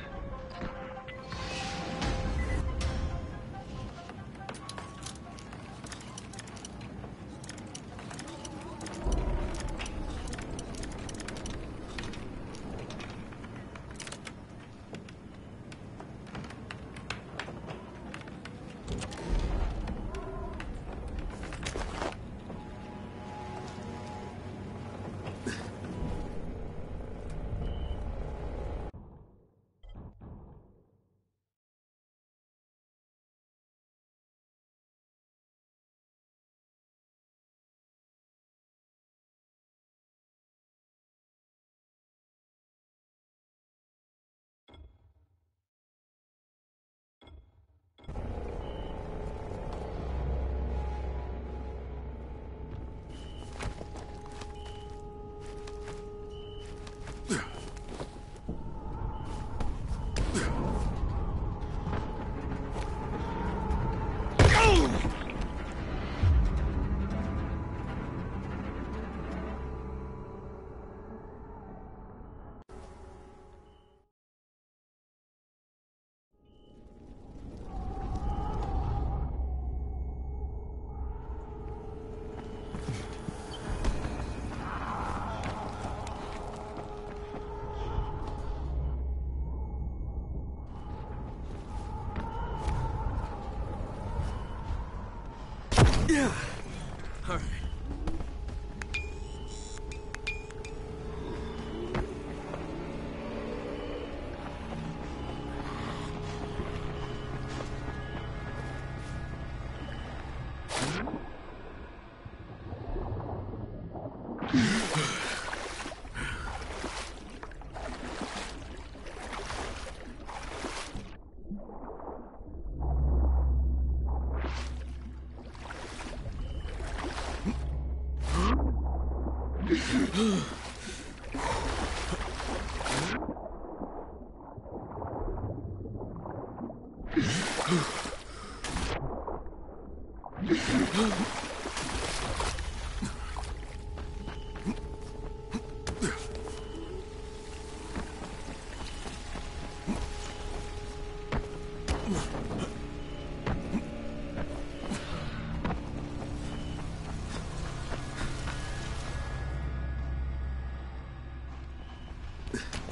[SPEAKER 1] Yeah. All right.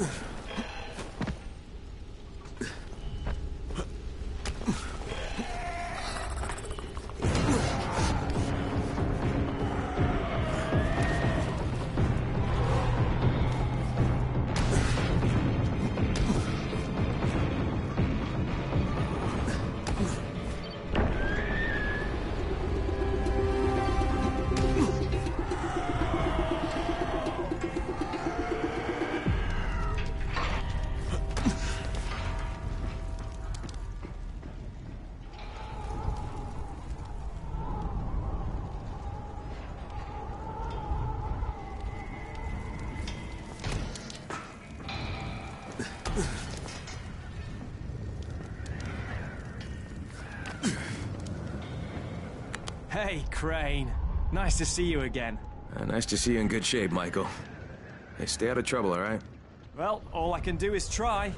[SPEAKER 12] Hey, Crane. Nice to see you again.
[SPEAKER 1] Uh, nice to see you in good shape, Michael. Hey, stay out of trouble, all right?
[SPEAKER 12] Well, all I can do is try.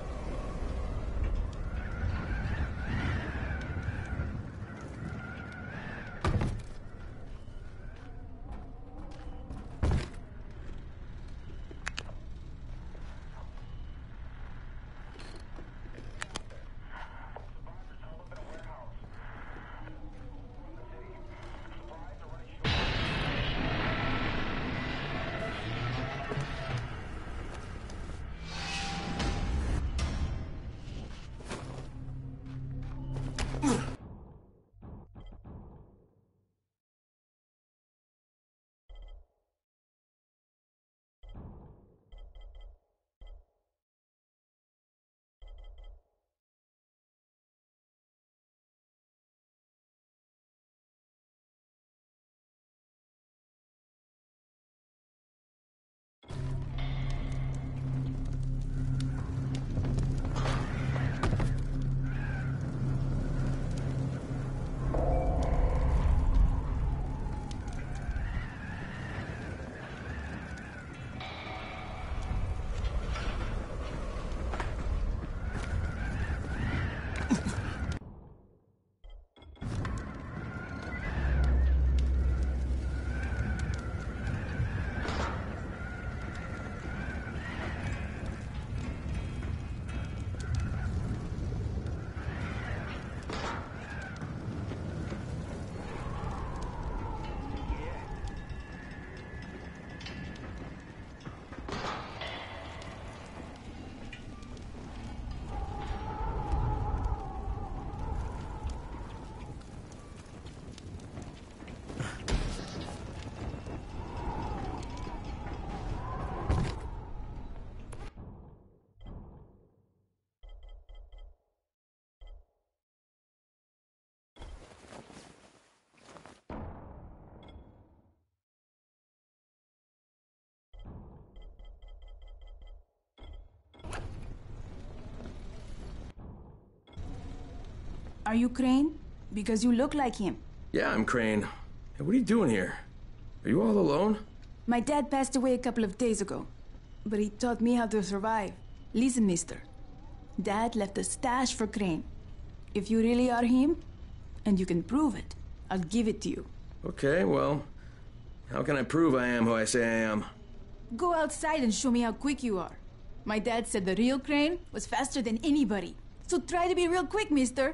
[SPEAKER 14] Are you Crane? Because you look like him.
[SPEAKER 1] Yeah, I'm Crane. Hey, what are you doing here? Are you all alone?
[SPEAKER 14] My dad passed away a couple of days ago, but he taught me how to survive. Listen, mister. Dad left a stash for Crane. If you really are him, and you can prove it, I'll give it to you.
[SPEAKER 1] Okay, well, how can I prove I am who I say I am?
[SPEAKER 14] Go outside and show me how quick you are. My dad said the real Crane was faster than anybody. So try to be real quick, mister.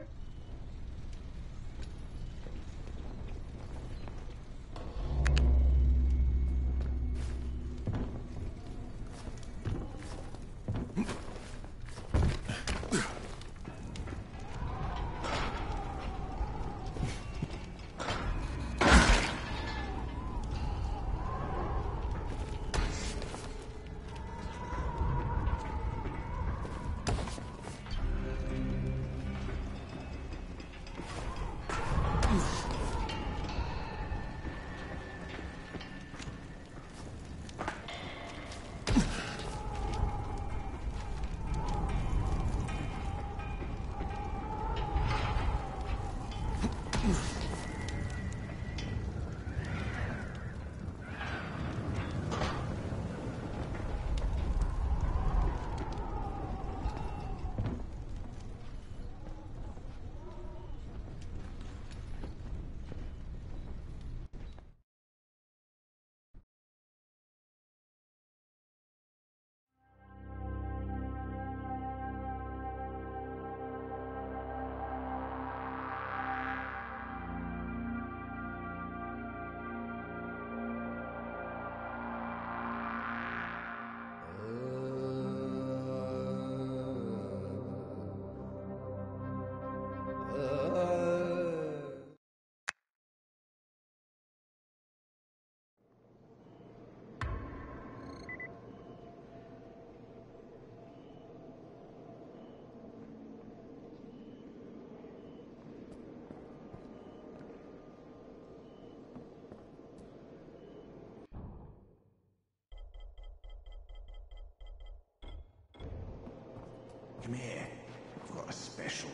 [SPEAKER 9] Come here. I've got a special.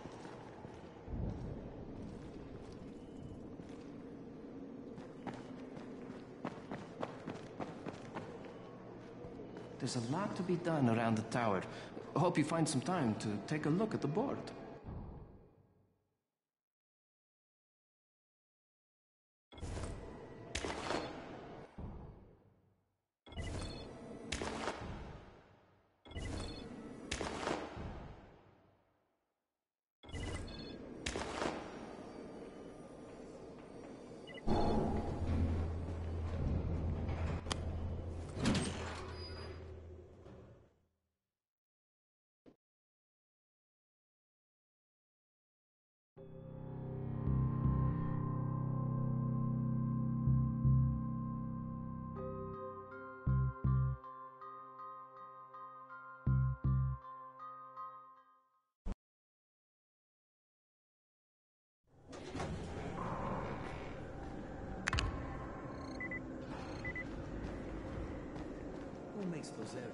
[SPEAKER 12] There's a lot to be done around the tower. Hope you find some time to take a look at the board.
[SPEAKER 9] Who makes those air?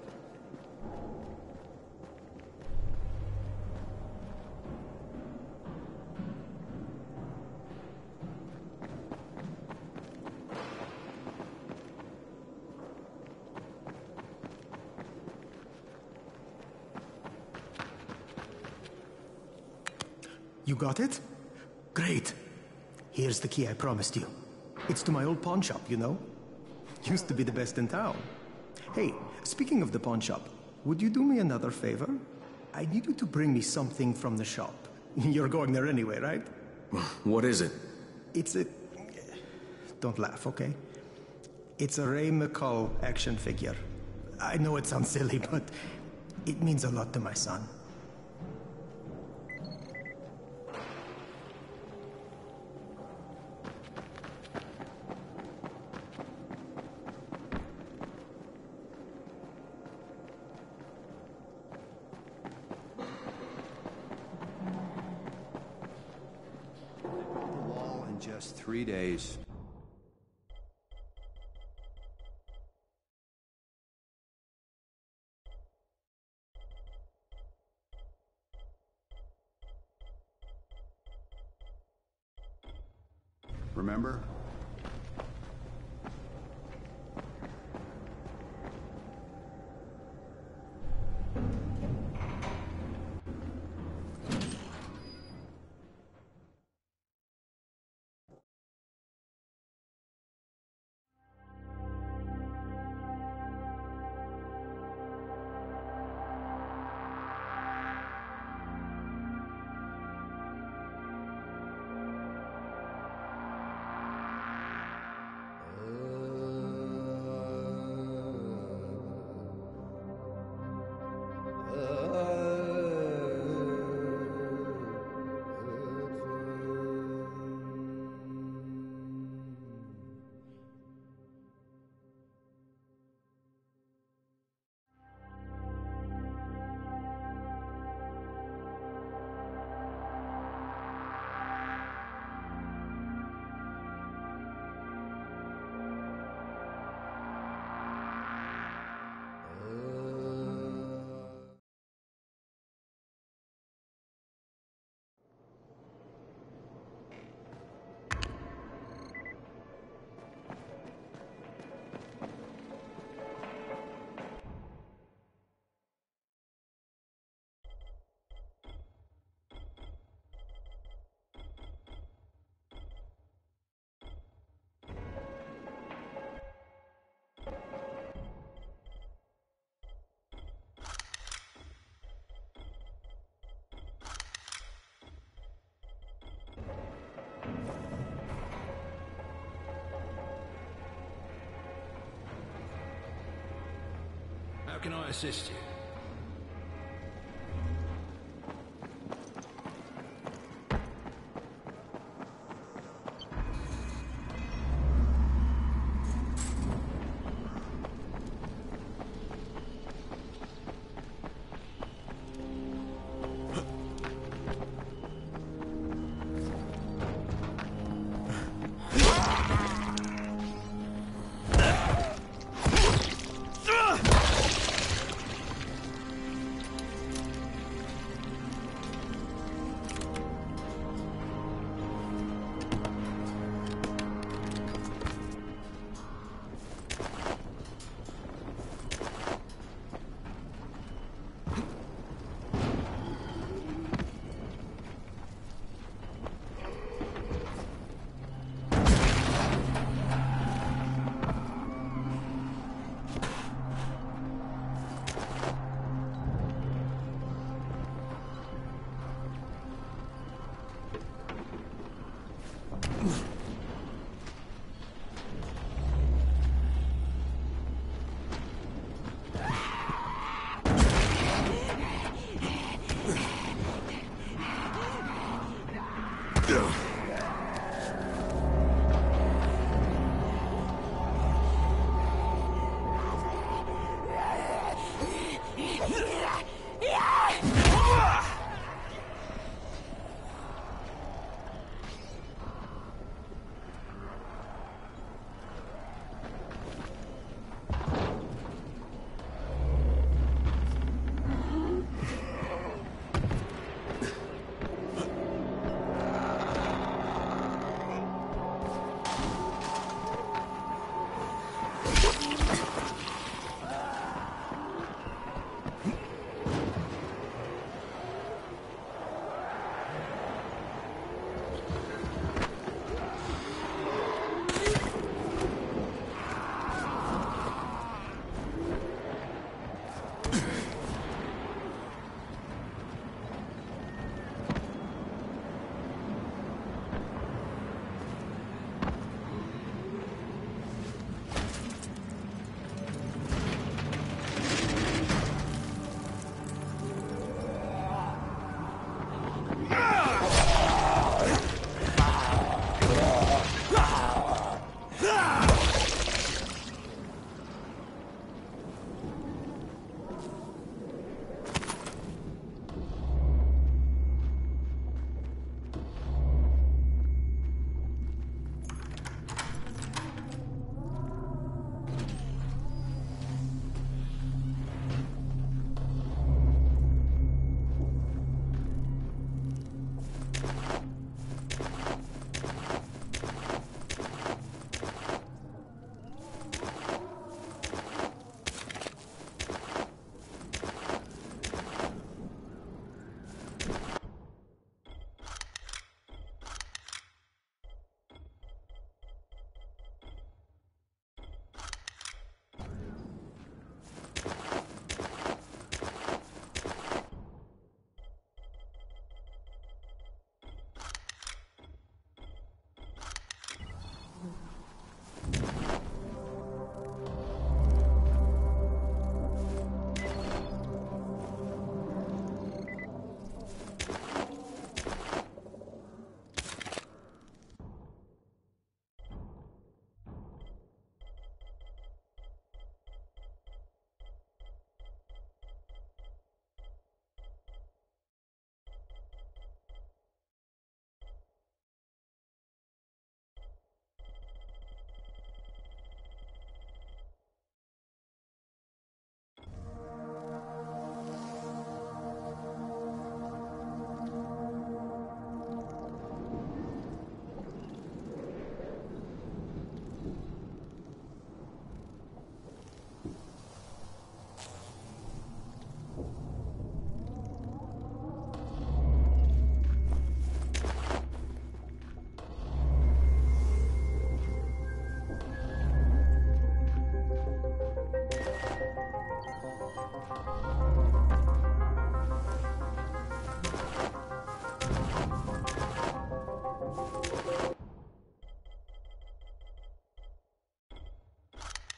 [SPEAKER 11] You got it? Great. Here's the key I promised you. It's to my old pawn shop, you know? Used to be the best in town. Hey, speaking of the pawn shop, would you do me another favor? I need you to bring me something from the shop. You're going there anyway, right?
[SPEAKER 1] What is it?
[SPEAKER 11] It's a... Don't laugh, okay? It's a Ray McCall action figure. I know it sounds silly, but it means a lot to my son.
[SPEAKER 9] Just three days. Remember? How can I assist you?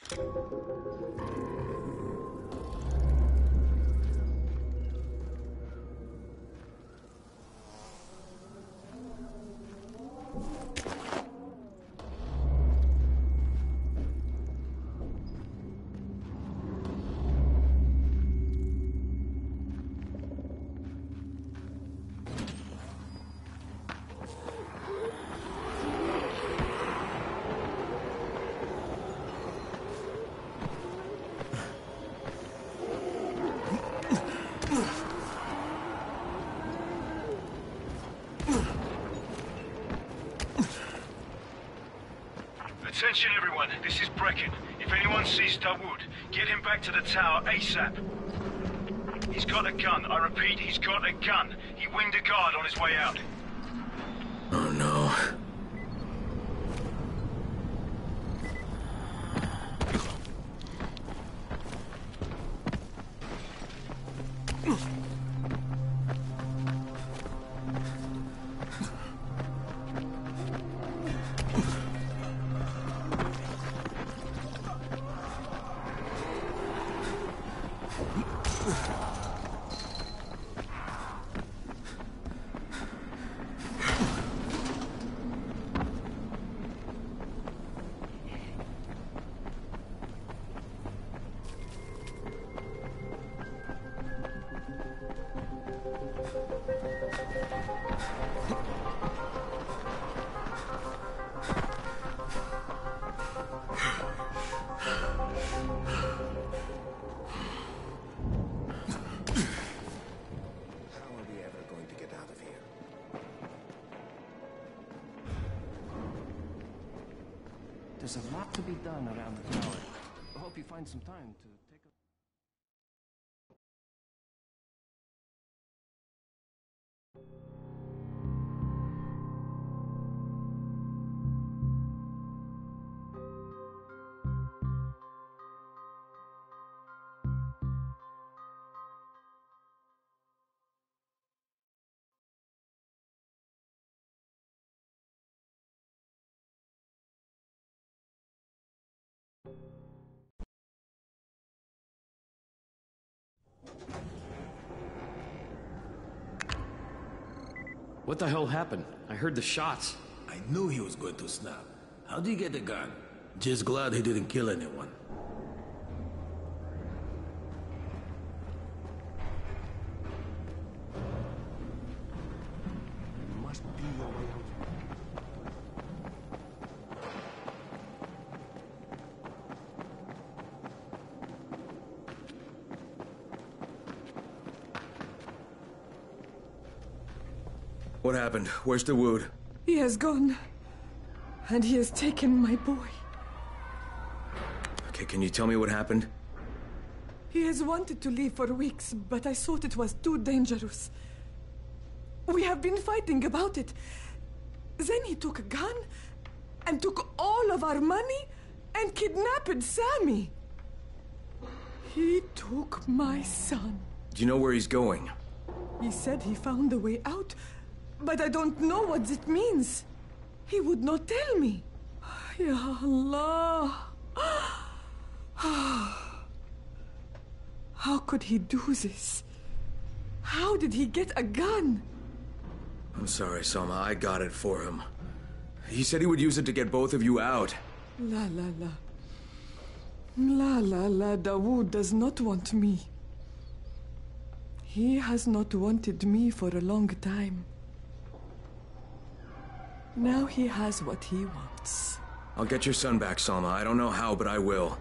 [SPEAKER 13] Attention everyone, this is Brecken. If anyone sees Dawood, get him back to the tower ASAP. He's got a gun. I repeat, he's got a gun. He winged a guard on his way out.
[SPEAKER 1] Oh no.
[SPEAKER 12] There's a lot to be done around the tower. I hope you find some time to take a...
[SPEAKER 15] What the hell happened? I heard the shots.
[SPEAKER 16] I knew he was going to snap. How'd he get the gun? Just glad he didn't kill anyone.
[SPEAKER 12] Must be your way out.
[SPEAKER 1] What happened? Where's Dawood?
[SPEAKER 17] He has gone. And he has taken my boy.
[SPEAKER 1] Okay, can you tell me what happened?
[SPEAKER 17] He has wanted to leave for weeks, but I thought it was too dangerous. We have been fighting about it. Then he took a gun and took all of our money and kidnapped Sammy. He took my son.
[SPEAKER 1] Do you know where he's going?
[SPEAKER 17] He said he found a way out, but I don't know what it means. He would not tell me. Ya Allah. How could he do this? How did he get a gun?
[SPEAKER 1] I'm sorry, Salma. I got it for him. He said he would use it to get both of you out.
[SPEAKER 17] La la la. La la la. Dawood does not want me. He has not wanted me for a long time. Now he has what he wants.
[SPEAKER 1] I'll get your son back, Salma. I don't know how, but I will.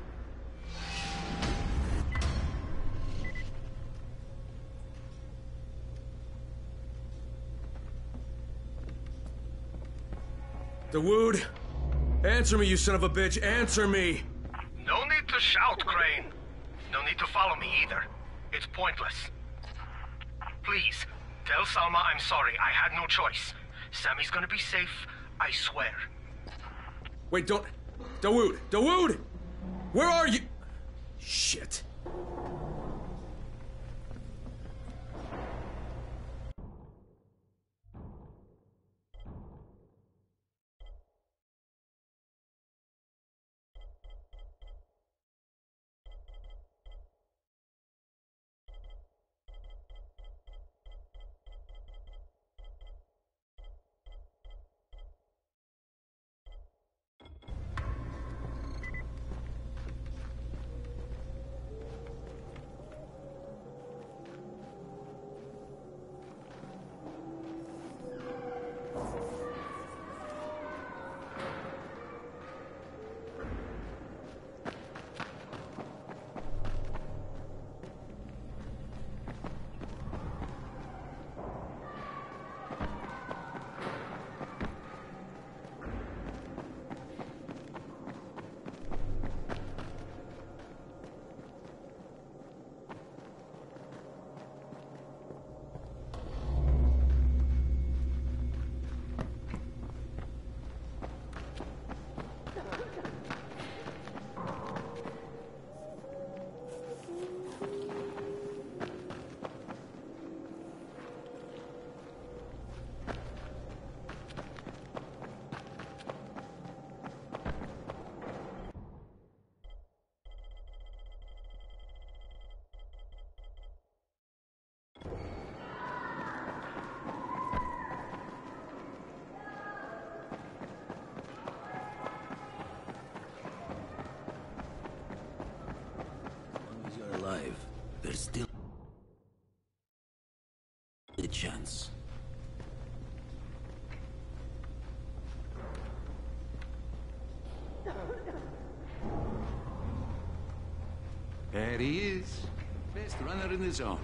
[SPEAKER 1] Dawood! Answer me, you son of a bitch! Answer me!
[SPEAKER 13] No need to shout, Crane. No need to follow me either. It's pointless. Please, tell Salma I'm sorry. I had no choice. Sammy's gonna be safe, I swear.
[SPEAKER 1] Wait, don't... Dawood! Dawood! Where are you? Shit.
[SPEAKER 16] alive, there's still a chance. There he is. Best runner in the zone.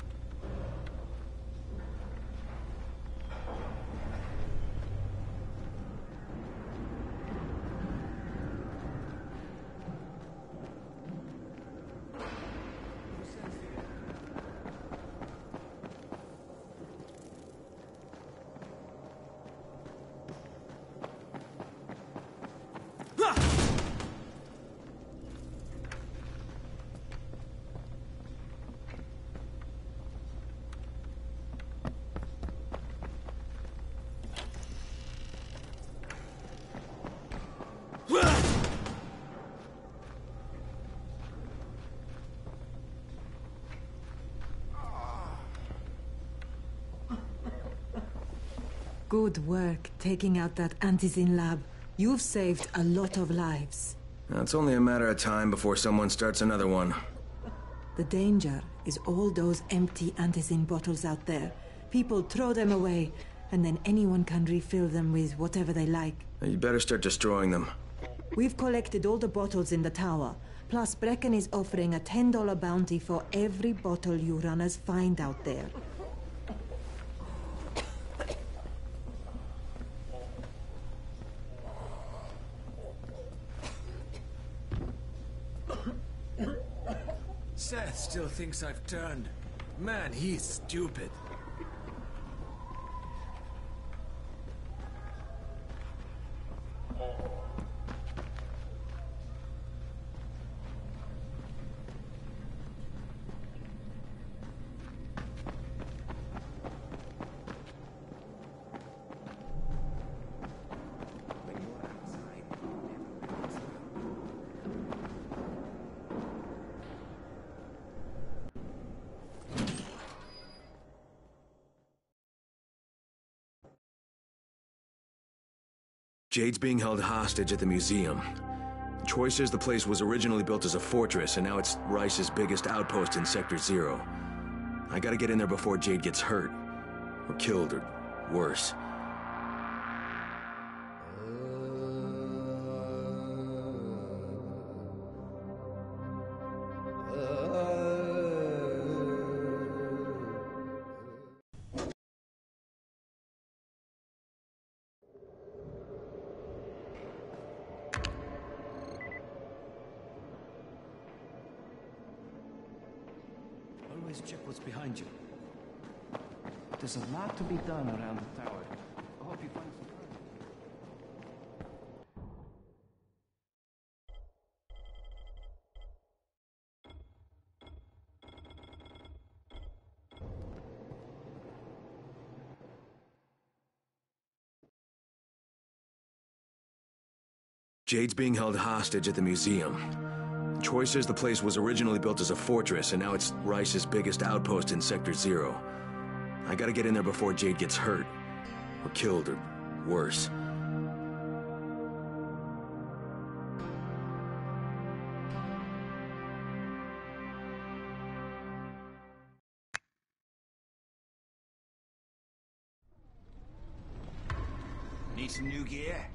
[SPEAKER 6] Good work taking out that antizin lab. You've saved a lot of lives.
[SPEAKER 1] Now, it's only a matter of time before someone starts another one.
[SPEAKER 6] The danger is all those empty antizin bottles out there. People throw them away, and then anyone can refill them with whatever they like.
[SPEAKER 1] You better start destroying them.
[SPEAKER 6] We've collected all the bottles in the tower. Plus, Brecken is offering a ten dollar bounty for every bottle you runners find out there.
[SPEAKER 8] Seth still thinks I've turned. Man, he's stupid.
[SPEAKER 1] Jade's being held hostage at the museum. Troy says the place was originally built as a fortress, and now it's Rice's biggest outpost in Sector Zero. I gotta get in there before Jade gets hurt. Or killed, or worse.
[SPEAKER 12] Always check what's behind you. There's a lot to be done around the tower. I hope you find some furniture.
[SPEAKER 1] Jade's being held hostage at the museum. Troy says the place was originally built as a fortress, and now it's Rice's biggest outpost in Sector Zero. I gotta get in there before Jade gets hurt. Or killed, or worse.
[SPEAKER 16] Need some new gear?